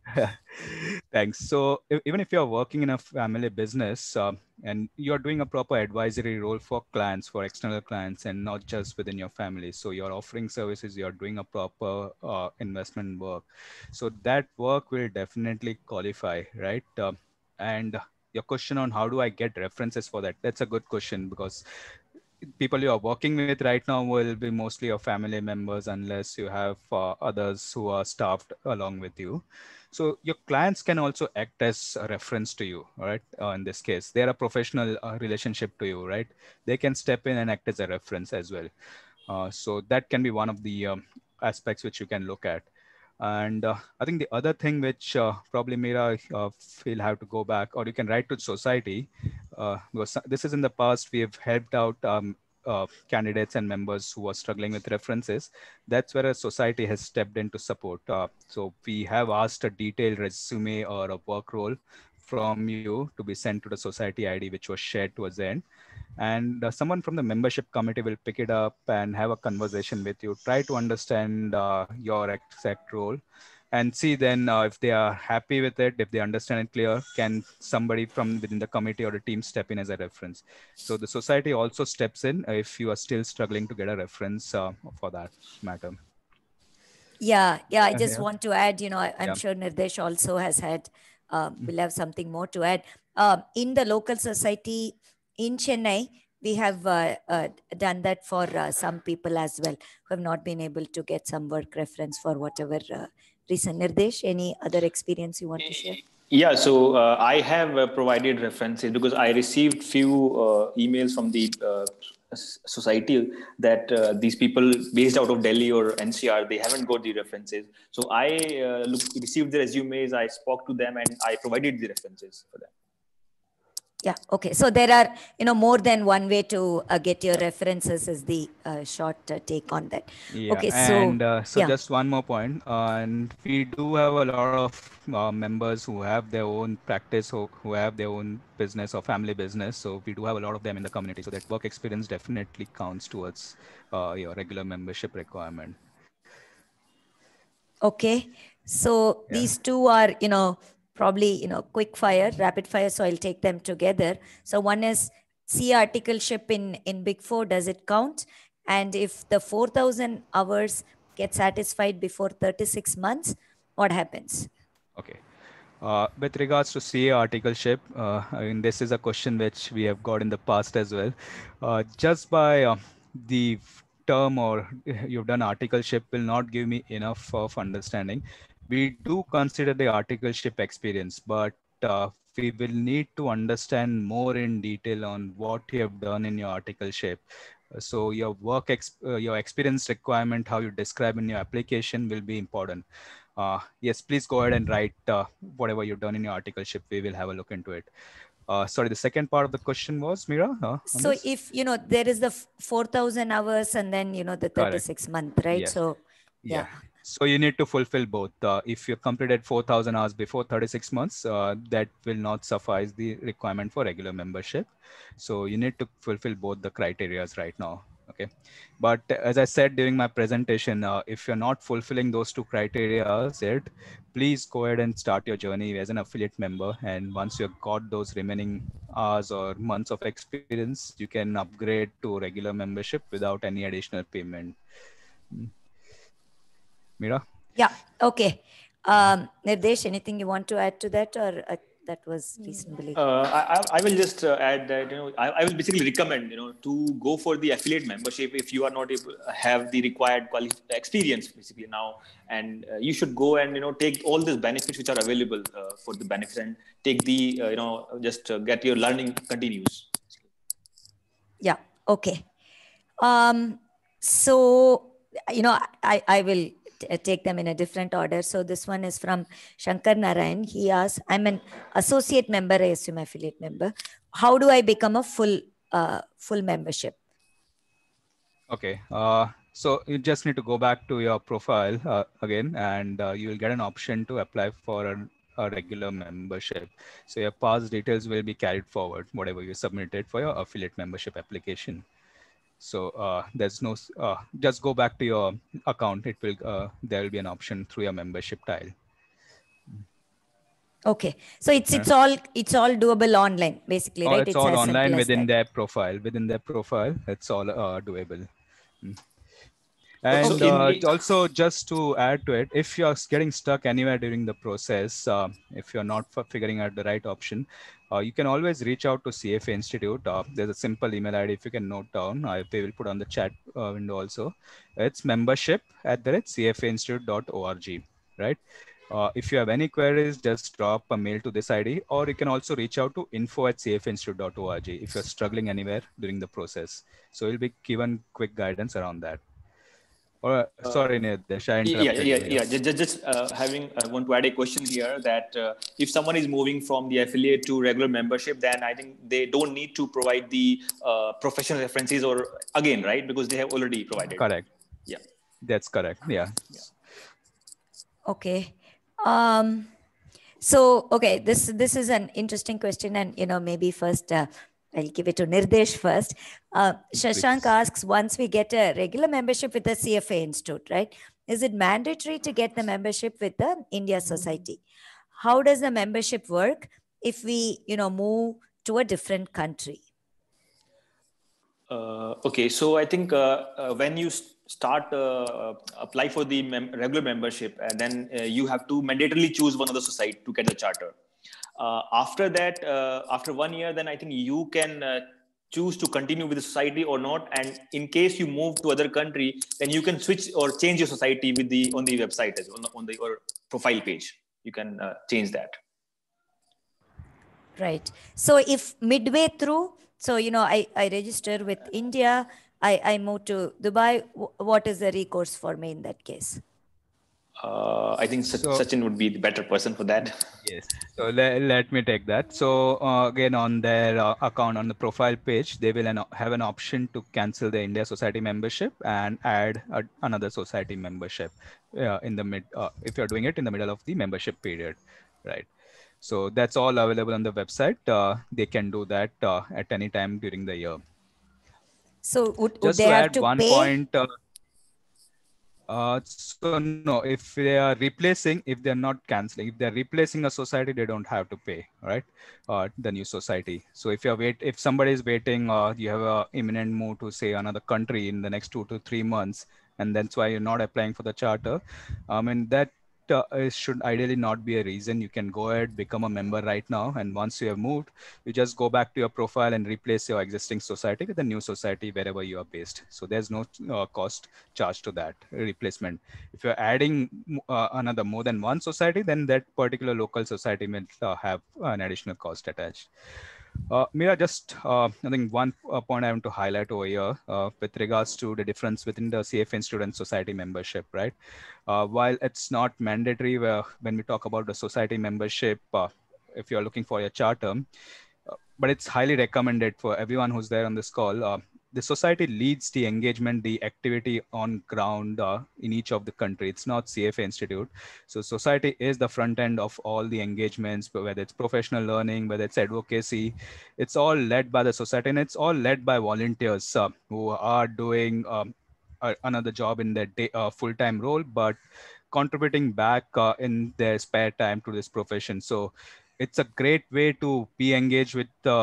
Thanks. So if, even if you're working in a family business uh, and you're doing a proper advisory role for clients, for external clients, and not just within your family, so you're offering services, you're doing a proper uh, investment work. So that work will definitely qualify, right? Uh, and your question on how do I get references for that? That's a good question, because people you are working with right now will be mostly your family members, unless you have uh, others who are staffed along with you. So your clients can also act as a reference to you, right? Uh, in this case, they're a professional uh, relationship to you, right? They can step in and act as a reference as well. Uh, so that can be one of the um, aspects which you can look at. And uh, I think the other thing which uh, probably Meera uh, will have to go back, or you can write to society, uh, because this is in the past, we have helped out um, uh, candidates and members who are struggling with references. That's where a society has stepped in to support. Uh, so we have asked a detailed resume or a work role from you to be sent to the society I D, which was shared towards the end. And uh, someone from the membership committee will pick it up and have a conversation with you, try to understand uh, your exact role, and see then uh, if they are happy with it, if they understand it clear, can somebody from within the committee or the team step in as a reference. So the society also steps in if you are still struggling to get a reference uh, for that matter. Yeah, yeah. I just yeah. want to add, you know, I, I'm yeah. sure Nirdesh also has had, uh, will have something more to add. Uh, in the local society in Chennai, we have uh, uh, done that for uh, some people as well who have not been able to get some work reference for whatever uh, reason. Nirdesh, any other experience you want to share? Yeah, so uh, I have uh, provided references because I received few uh, emails from the uh, society that uh, these people based out of Delhi or N C R, they haven't got the references. So I uh, look, received the resumes, I spoke to them, and I provided the references for them. Yeah. Okay. So there are, you know, more than one way to uh, get your references is the uh, short uh, take on that. Yeah, Okay. So, and uh, so yeah. just one more point, uh, and we do have a lot of uh, members who have their own practice, who, who have their own business or family business. So we do have a lot of them in the community. So that work experience definitely counts towards uh, your regular membership requirement. Okay. So Yeah. these two are, you know, probably, you know, quick fire, rapid fire. So I'll take them together. So one is C A articleship in, in Big Four, does it count? And if the four thousand hours get satisfied before thirty-six months, what happens? Okay. Uh, with regards to C A articleship, uh, I mean, this is a question which we have got in the past as well. Uh, just by uh, the term or you've done articleship will not give me enough of understanding. We do consider the articleship experience, but uh, we will need to understand more in detail on what you have done in your articleship. Uh, So your work, exp uh, your experience requirement, how you describe in your application will be important. Uh, yes, please go ahead and write uh, whatever you've done in your articleship. We will have a look into it. Uh, sorry, the second part of the question was, Mira, uh, on So this? if, you know, there is the four thousand hours and then, you know, the Correct. thirty-six month, right? Yes. So, Yeah. yeah. So you need to fulfill both. Uh, if you completed four thousand hours before thirty-six months, uh, that will not suffice the requirement for regular membership. So you need to fulfill both the criterias right now. Okay. But as I said during my presentation, uh, if you're not fulfilling those two criteria yet, please go ahead and start your journey as an affiliate member. And once you've got those remaining hours or months of experience, you can upgrade to regular membership without any additional payment. Mira? Yeah. Okay. Um, Nirdesh, anything you want to add to that, or uh, that was reasonably? Uh, I, I will just uh, add that, you know, I, I will basically recommend, you know, to go for the affiliate membership if you are not able have the required quali- experience basically now, and uh, you should go and, you know, take all these benefits which are available uh, for the benefits, and take the, uh, you know, just uh, get your learning continues. Yeah. Okay. Um, so, you know, I, I will t- take them in a different order. So this one is from Shankar Narayan. He asks, I'm an associate member, I assume affiliate member. How do I become a full, uh, full membership? Okay. Uh, so you just need to go back to your profile uh, again, and uh, you will get an option to apply for a, a regular membership. So your past details will be carried forward, whatever you submitted for your affiliate membership application. So uh, there's no, uh, just go back to your account. It will, uh, there will be an option through your membership tile. Okay, so it's it's all it's all doable online, basically, oh, right? It's, it's all as online simple as within that. their profile. Within their profile, it's all uh, doable. Mm. And So in, uh, in, also, just to add to it, if you're getting stuck anywhere during the process, uh, if you're not figuring out the right option, uh, you can always reach out to C F A Institute. Uh, there's a simple email I D if you can note down. I we will put on the chat uh, window also. It's membership at the rate c f a institute dot org, right? Uh, if you have any queries, just drop a mail to this I D, or you can also reach out to info at c f a institute dot org if you're struggling anywhere during the process. So you'll be given quick guidance around that. Or sorry, Nirdesh, I yeah, interrupted yeah, you. yeah. Just, just uh, having, I want to add a question here that uh, if someone is moving from the affiliate to regular membership, then I think they don't need to provide the uh, professional references, or again, right? Because they have already provided. Correct. Yeah, that's correct. Yeah. yeah. Okay. Um, so, okay, this this is an interesting question, and you know, maybe first uh, I'll give it to Nirdesh first. Uh, Shashank asks, once we get a regular membership with the C F A Institute, right? Is it mandatory to get the membership with the India Society? How does the membership work if we, you know, move to a different country? Uh, okay, so I think uh, uh, when you start uh, apply for the mem- regular membership, and then uh, you have to mandatorily choose one of the society to get the charter. Uh, after that, uh, after one year, then I think you can uh, choose to continue with the society or not. And in case you move to other country, then you can switch or change your society with the on the website as on the, on the or profile page. You can uh, change that. Right. So if midway through, so, you know, I, I register with India, I, I move to Dubai, what is the recourse for me in that case? Uh, I think So- Sachin would be the better person for that. Yes. So let, let me take that. So uh, again, on their uh, account, on the profile page, they will an, have an option to cancel the India Society membership and add a, another society membership uh, in the mid, uh, if you're doing it in the middle of the membership period, right? So that's all available on the website. Uh, they can do that uh, at any time during the year. So would, would Just they to have add to one pay? point, uh, Uh, so no, if they are replacing, if they're not canceling, if they're replacing a society, they don't have to pay, right? Uh, the new society. So if you're wait, if somebody is waiting, or uh, you have a imminent move to say another country in the next two to three months, and that's why you're not applying for the charter. I mean that uh, it should ideally not be a reason. You can go ahead, become a member right now, and once you have moved, you just go back to your profile and replace your existing society with a new society wherever you are based. So there's no uh, cost charged to that replacement. If you're adding uh, another more than one society, then that particular local society may uh, have an additional cost attached. Uh, Mira, just uh, I think one uh, point I want to highlight over here uh, with regards to the difference within the C F A Institute and society membership, right? Uh, while it's not mandatory uh, when we talk about the society membership, uh, if you're looking for your charter, uh, but it's highly recommended for everyone who's there on this call. Uh, the society leads the engagement, the activity on ground uh, in each of the country. It's not C F A Institute. So society is the front end of all the engagements, whether it's professional learning, whether it's advocacy, it's all led by the society, and it's all led by volunteers uh, who are doing um, a, another job in their day, uh, full-time role, but contributing back uh, in their spare time to this profession. So it's a great way to be engaged with uh,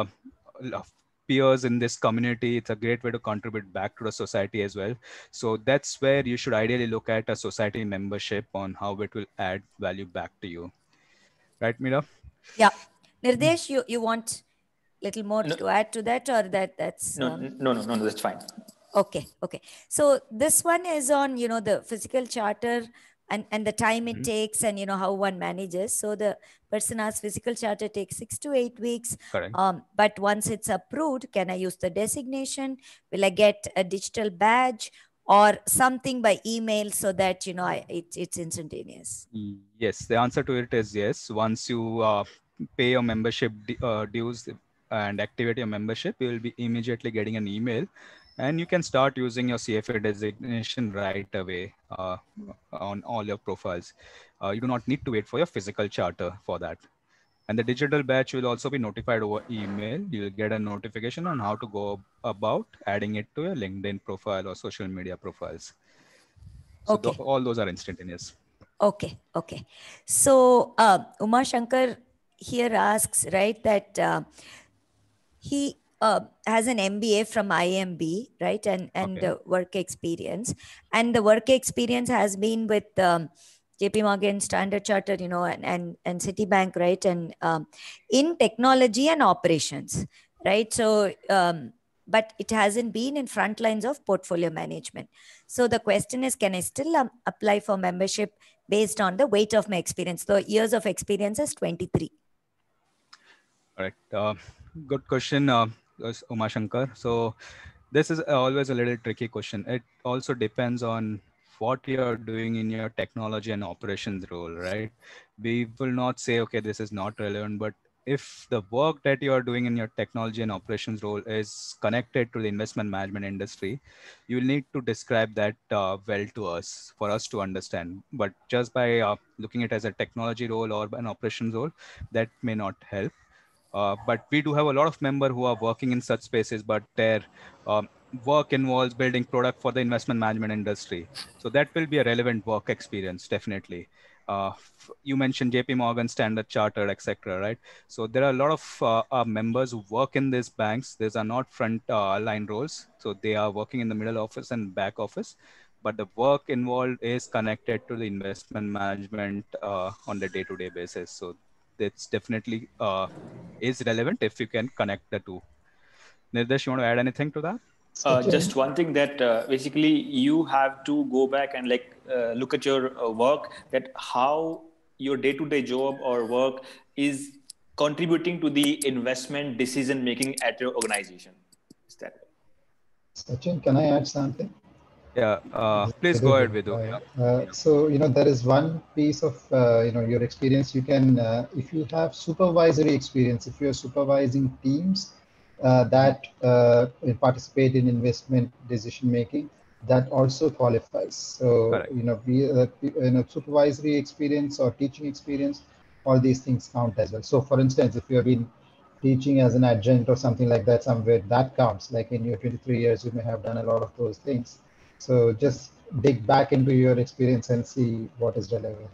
peers in this community. It's a great way to contribute back to the society as well. So that's where you should ideally look at a society membership on how it will add value back to you. Right, Mira? Yeah. Nirdesh, you, you want little more No. to add to that, or that that's... No, um, no, no, no, no, that's fine. Okay, okay. So this one is on, you know, the physical charter and, and the time it Mm-hmm. takes and, you know, how one manages. So the person asks, physical charter takes six to eight weeks. Correct. Um, but once it's approved, can I use the designation? Will I get a digital badge or something by email so that, you know, I, it, it's instantaneous? Yes, the answer to it is yes. Once you uh, pay your membership uh, dues and activate your membership, you will be immediately getting an email, and you can start using your C F A designation right away uh, on all your profiles. Uh, you do not need to wait for your physical charter for that. And the digital badge will also be notified over email. You'll get a notification on how to go about adding it to your LinkedIn profile or social media profiles. So Okay. th- all those are instantaneous. Okay, okay. So uh, Uma Shankar here asks, right, that uh, he uh, has an M B A from I M B, right, and and Okay. uh, work experience, and the work experience has been with um, J P Morgan, Standard Chartered, you know, and and, and Citibank, right, and um, in technology and operations, right. So, um, but it hasn't been in front lines of portfolio management. So the question is, can I still um, apply for membership based on the weight of my experience? The years of experience is twenty-three. Correct. Uh, good question, uh, Uma Shankar. So this is always a little tricky question. It also depends on what you're doing in your technology and operations role, right? We will not say, okay, this is not relevant, but if the work that you are doing in your technology and operations role is connected to the investment management industry, you will need to describe that uh, well to us for us to understand. But just by uh, looking at it as a technology role or an operations role, that may not help. Uh, but we do have a lot of members who are working in such spaces, but their um, work involves building product for the investment management industry. So that will be a relevant work experience, definitely. Uh, you mentioned J P Morgan, Standard Chartered, et cetera, right? So there are a lot of uh, our members who work in these banks. These are not front uh, line roles. So they are working in the middle office and back office. But the work involved is connected to the investment management uh, on the day-to-day basis. So it's definitely uh, is relevant if you can connect the two. Nirdesh, you want to add anything to that? Uh, just one thing that uh, basically you have to go back and like uh, look at your uh, work, that how your day-to-day job or work is contributing to the investment decision making at your organization. Is that Sachin, can I add something? Yeah, uh, please go ahead, Vidhu. Uh, uh, so, you know, there is one piece of, uh, you know, your experience. You can, uh, if you have supervisory experience, if you're supervising teams uh, that uh, participate in investment decision making, that also qualifies. So, Correct. you know, we, uh, you know, supervisory experience or teaching experience, all these things count as well. So, for instance, if you have been teaching as an adjunct or something like that somewhere, that counts. Like in your twenty-three years, you may have done a lot of those things. So just dig back into your experience and see what is relevant.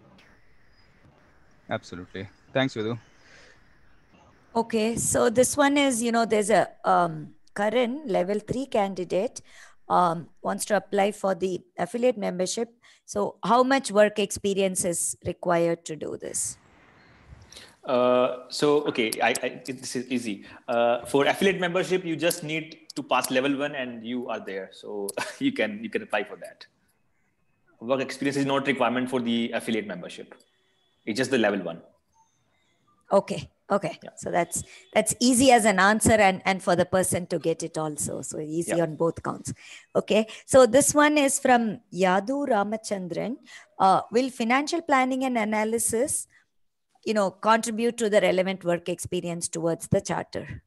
Absolutely. Thanks, Vidhu. Okay, so this one is, you know, there's a um, Karan, level three candidate, um, wants to apply for the affiliate membership. So how much work experience is required to do this? Uh, so, okay, I, I, this is easy. Uh, for affiliate membership, you just need to pass level one and you are there. So you can, you can apply for that. Work experience is not requirement for the affiliate membership. It's just the level one. Okay. Okay. Yeah. So that's, that's easy as an answer and, and for the person to get it also. So easy Yeah. on both counts. Okay. So this one is from Yadu Ramachandran. Uh, will financial planning and analysis, you know, contribute to the relevant work experience towards the charter?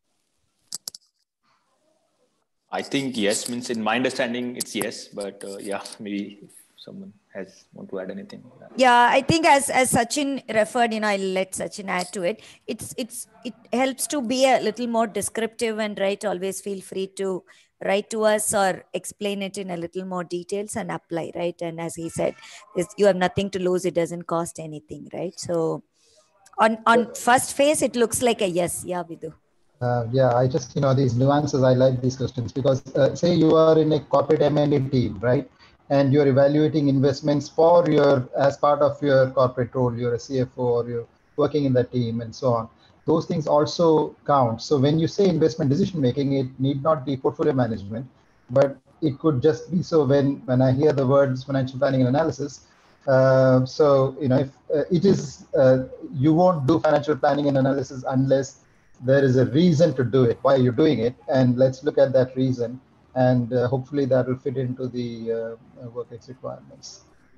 I think yes, means in my understanding, it's yes, but uh, yeah, maybe if someone has want to add anything. Yeah, I think as, as Sachin referred, you know, I'll let Sachin add to it. It's, it's, it helps to be a little more descriptive and right. Always feel free to write to us or explain it in a little more details and apply, right? And as he said, you have nothing to lose. It doesn't cost anything, right? So on, on first phase, it looks like a yes. Yeah, Vidhu. Uh, yeah, I just, you know, these nuances, I like these questions because uh, say you are in a corporate M and A team, right? And you're evaluating investments for your, as part of your corporate role, you're a C F O or you're working in the team and so on. Those things also count. So when you say investment decision making, it need not be portfolio management, but it could just be so when, when I hear the words financial planning and analysis. Uh, so, you know, if uh, it is, uh, you won't do financial planning and analysis unless there is a reason to do it, why you're doing it, and let's look at that reason, and uh, hopefully that will fit into the uh, work ex requirements.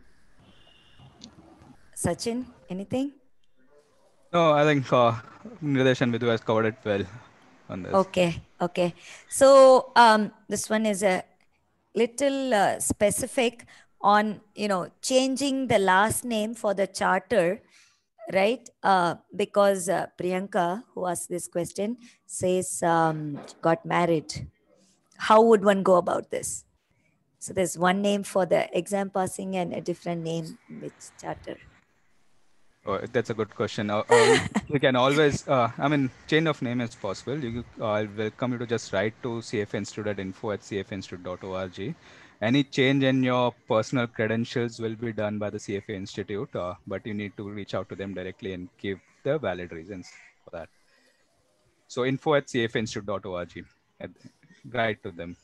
Sachin, anything? No, I think uh, Nirdesh and Vidhu has covered it well on this. Okay, okay. So um, this one is a little uh, specific on, you know, changing the last name for the charter, right? Uh, because uh, Priyanka, who asked this question, says um, got married. How would one go about this? So there's one name for the exam passing and a different name with charter. Oh, that's a good question. Uh, uh, you can always, uh, I mean, change of name is possible. You, uh, I'll welcome you to just write to c f institute at info at c f institute dot org. Any change in your personal credentials will be done by the C F A Institute, uh, but you need to reach out to them directly and give the valid reasons for that. So info at c f institute dot org, write to them.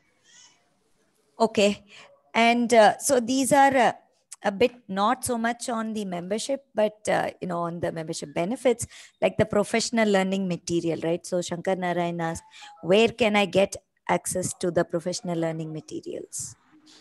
Okay. And uh, so these are uh, a bit not so much on the membership, but, uh, you know, on the membership benefits, like the professional learning material, right? So Shankar Narayan asked, where can I get access to the professional learning materials?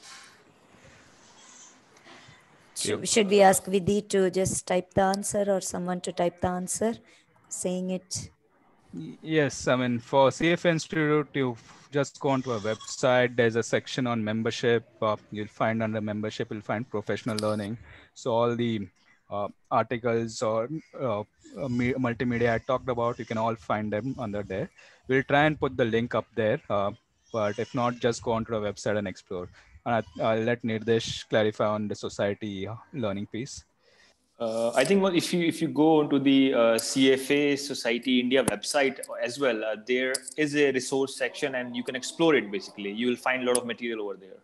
Should, should we ask Vidhi to just type the answer or someone to type the answer, saying it? Yes, I mean, for C F A Institute, you just go onto a website. There's a section on membership. Uh, you'll find under membership, you'll find professional learning. So all the uh, articles or uh, multimedia I talked about, you can all find them under there. We'll try and put the link up there. Uh, but if not, just go onto the website and explore. And I, I'll let Nirdesh clarify on the society learning piece. Uh, I think if you if you go onto the uh, C F A Society India website as well, uh, there is a resource section and you can explore it. Basically, you will find a lot of material over there.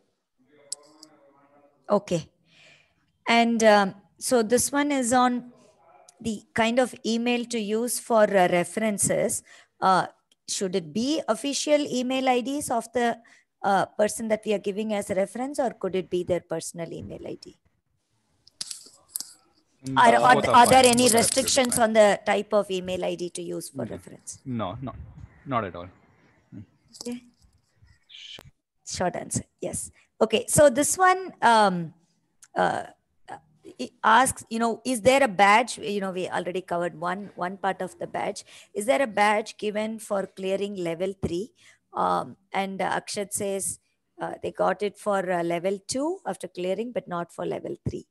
Okay. And um, so this one is on the kind of email to use for uh, references. Uh, should it be official email I Ds of the uh, person that we are giving as a reference, or could it be their personal email I D? Are, are, are, are there any restrictions on the type of email I D to use for no. reference? No, no, not at all. Okay. Short answer. Yes. Okay. So this one um, uh, it asks, you know, is there a badge? You know, we already covered one one part of the badge. Is there a badge given for clearing level three? Um, and uh, Akshat says uh, they got it for uh, level two after clearing, but not for level three.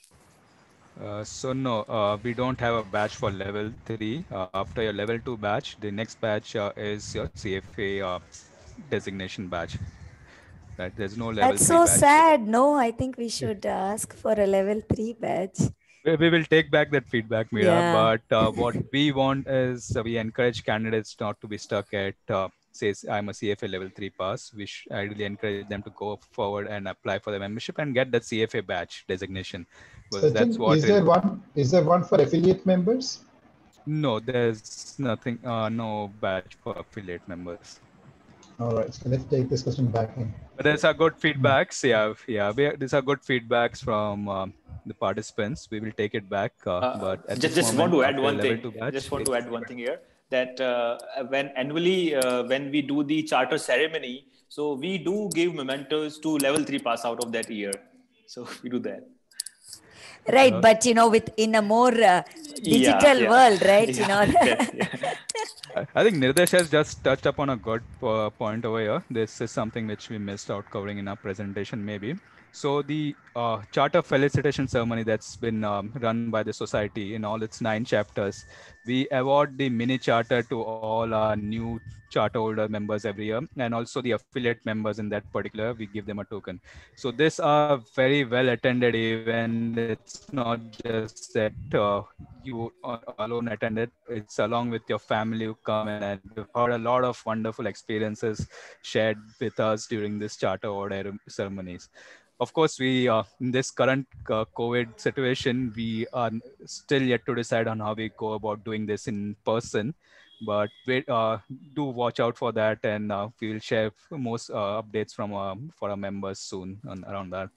Uh, so no, uh, we don't have a badge for level three. Uh, after your level two badge, the next badge uh, is your C F A uh, designation badge. Right? There's no level That's three so badge. sad. No, I think we should ask for a level three badge. We, we will take back that feedback, Mira. Yeah. But uh, what we want is uh, we encourage candidates not to be stuck at uh, says I'm a C F A level three pass. We should ideally encourage them to go forward and apply for the membership and get that C F A badge designation. Because that's Sachin, what is there one? Is there one for affiliate members? No, there's nothing. Uh, no badge for affiliate members. All right, so let's take this question back in. But there's a good feedbacks. Yeah, yeah. We, these are good feedbacks from um, the participants. We will take it back. Uh, Uh, but at just this just moment, want to add after one level thing. two batch, Just want to it's- add one thing here, that uh, when annually uh, when we do the charter ceremony, so we do give mementos to level three pass out of that year. So we do that. Right, Uh, but you know, with in a more uh, digital Yeah, yeah. world, right? Yeah, You know. that- yeah. I I think Nirdesh has just touched upon a good uh, point over here. This is something which we missed out covering in our presentation, maybe. So the uh, charter felicitation ceremony that's been um, run by the society in all its nine chapters, we award the mini charter to all our new charter holder members every year, and also the affiliate members in that particular, we give them a token. So this are very well attended event. It's not just that uh, you alone attended, it's along with your family who come in, and we've heard a lot of wonderful experiences shared with us during this charter order ceremonies. Of course, we uh, in this current uh, COVID situation, we are still yet to decide on how we go about doing this in person. But we uh, do watch out for that, and uh, we will share most uh, updates from uh, for our members soon on, around that.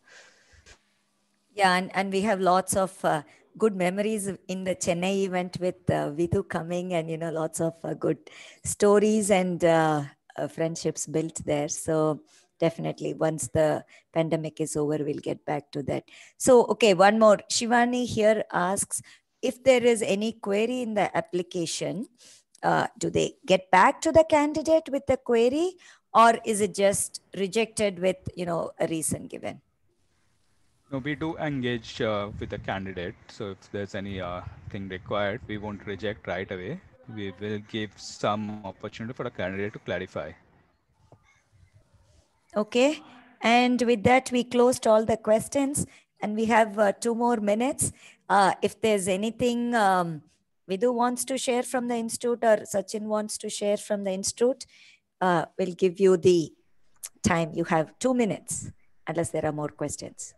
Yeah, and, and we have lots of uh, good memories in the Chennai event with uh, Vidhu coming, and you know, lots of uh, good stories and uh, uh, friendships built there. So definitely, once the pandemic is over, we'll get back to that. So, okay, one more. Shivani here asks if there is any query in the application, uh, do they get back to the candidate with the query, or is it just rejected with, you know, a reason given? No, we do engage uh, with the candidate. So if there's any uh, thing required, we won't reject right away. We will give some opportunity for the candidate to clarify. Okay. And with that, we closed all the questions, and we have uh, two more minutes. Uh, if there's anything um, Vidhu wants to share from the Institute, or Sachin wants to share from the Institute, uh, we'll give you the time. You have two minutes, unless there are more questions.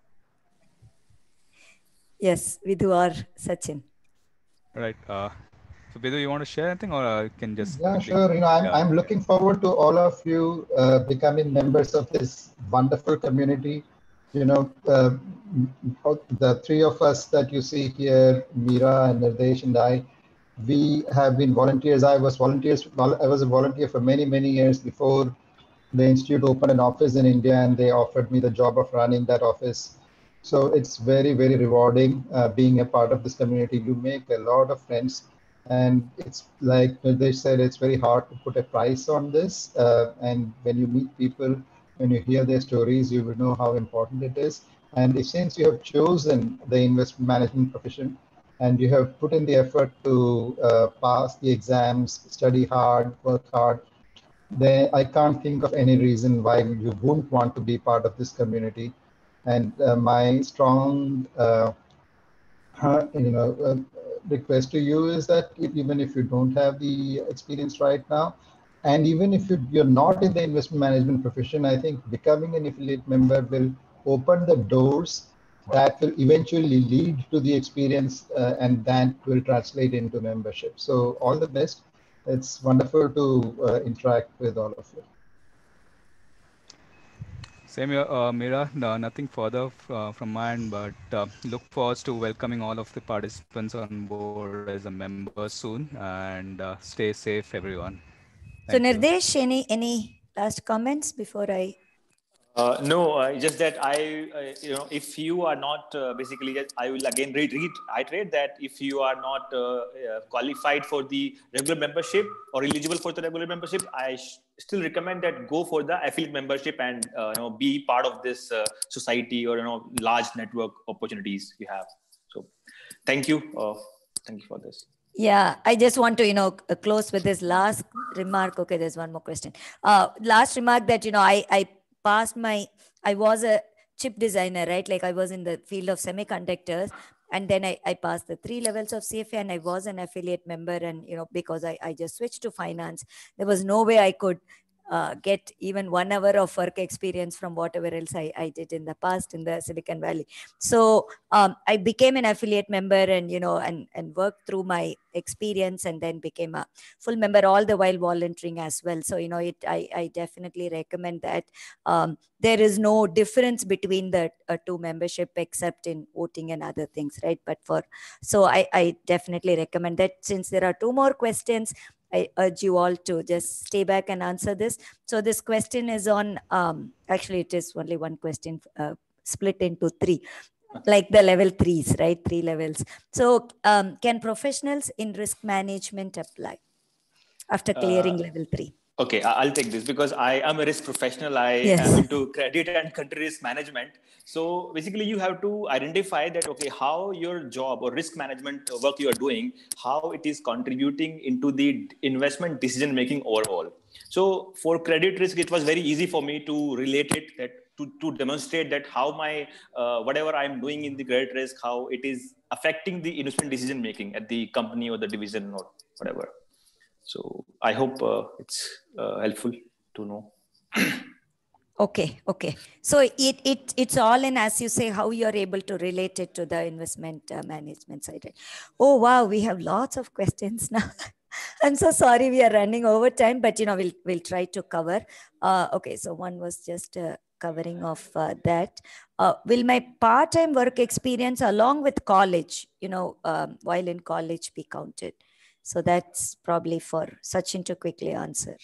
Yes, Vidhu or Sachin. Right. Uh, so Vidhu, you want to share anything, or uh, can just Yeah, quickly- sure. You know, I'm yeah. I'm looking forward to all of you uh, becoming members of this wonderful community. You know, uh, the three of us that you see here, Meera and Nirdesh and I, we have been volunteers. I was volunteers. I was a volunteer for many many years before the institute opened an office in India, and they offered me the job of running that office. So it's very very rewarding uh, being a part of this community. You make a lot of friends. And it's like they said, it's very hard to put a price on this. Uh, and when you meet people, when you hear their stories, you will know how important it is. And if, since you have chosen the investment management profession and you have put in the effort to uh, pass the exams, study hard, work hard, then I can't think of any reason why you wouldn't want to be part of this community. And uh, my strong, uh, you know, uh, request to you is that even if you don't have the experience right now, and even if you, you're not in the investment management profession, I think becoming an affiliate member will open the doors that will eventually lead to the experience, uh, and that will translate into membership. So all the best. It's wonderful to uh, interact with all of you. Same here, uh, Mira. No, nothing further uh, from my end, but uh, look forward to welcoming all of the participants on board as a member soon, and uh, stay safe, everyone. So Thank you. Nirdesh, any, any last comments before I Uh, no, uh, just that I, uh, you know, if you are not uh, basically, I will again read, read, iterate that if you are not uh, uh, qualified for the regular membership or eligible for the regular membership, I sh- still recommend that go for the affiliate membership and, uh, you know, be part of this uh, society or, you know, large network opportunities you have. So thank you. Uh, thank you for this. Yeah, I just want to, you know, close with this last remark. Okay, there's one more question. Uh, last remark that, you know, I, I passed my, I was a chip designer, right? Like I was in the field of semiconductors. And then I, I passed the three levels of C F A and I was an affiliate member. And, you know, because I, I just switched to finance, there was no way I could uh, get even one hour of work experience from whatever else I, I did in the past in the Silicon Valley. So um, I became an affiliate member and, you know, and, and worked through my experience and then became a full member, all the while volunteering as well. So, you know, it I, I definitely recommend that. Um, there is no difference between the uh, two membership except in voting and other things, right? But for, so I, I definitely recommend that. Since there are two more questions, I urge you all to just stay back and answer this. So this question is on, um, actually it is only one question uh, split into three, like the level threes, right? Three levels. So um, can professionals in risk management apply after clearing uh, level three? Okay, I'll take this because I am a risk professional. I yes. am into credit and country risk management. So basically you have to identify that, okay, how your job or risk management work you are doing, how it is contributing into the investment decision-making overall. So for credit risk, it was very easy for me to relate it, that to, to demonstrate that how my, uh, whatever I'm doing in the credit risk, how it is affecting the investment decision-making at the company or the division or whatever. So I hope uh, it's uh, helpful to know. Okay, okay. So it it it's all in, as you say, how you're able to relate it to the investment uh, management side. Oh wow, we have lots of questions now. I'm so sorry we are running over time, but you know we'll we'll try to cover. Uh, okay, so one was just uh, covering of uh, that. Uh, will my part-time work experience along with college, you know, um, while in college, be counted? So that's probably for Sachin to quickly answer.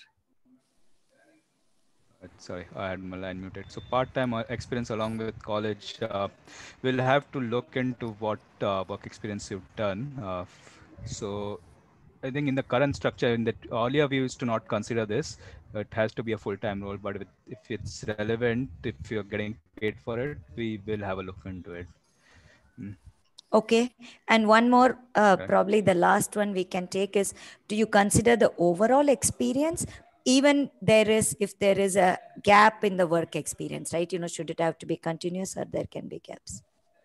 Sorry, I had my line muted. So part-time experience along with college, uh, we'll have to look into what uh, work experience you've done. Uh, so I think in the current structure, in that earlier we used to not consider this. It has to be a full-time role, but if it's relevant, if you're getting paid for it, we will have a look into it. Mm. Okay. And one more, uh, okay. probably the last one we can take is, do you consider the overall experience? Even there is, if there is a gap in the work experience, right? You know, should it have to be continuous or there can be gaps?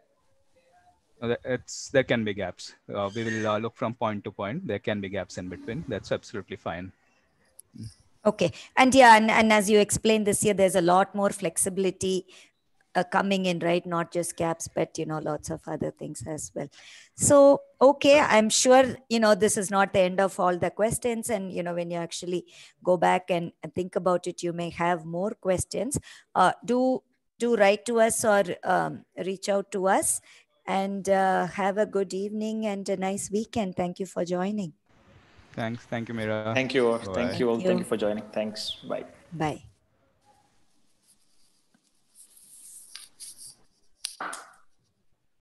It's, there can be gaps. Uh, we will uh, look from point to point. There can be gaps in between. That's absolutely fine. Okay. And yeah, and, and as you explained this year, there's a lot more flexibility Uh, coming in, right? Not just gaps, but, you know, lots of other things as well. So, okay, I'm sure, you know, this is not the end of all the questions. And, you know, when you actually go back and, and think about it, you may have more questions. Uh, do, do write to us or um, reach out to us, and uh, have a good evening and a nice weekend. Thank you for joining. Thanks. Thank you, Meera. Thank you. Thank you all. Thank you for joining. Thanks. Bye. Bye.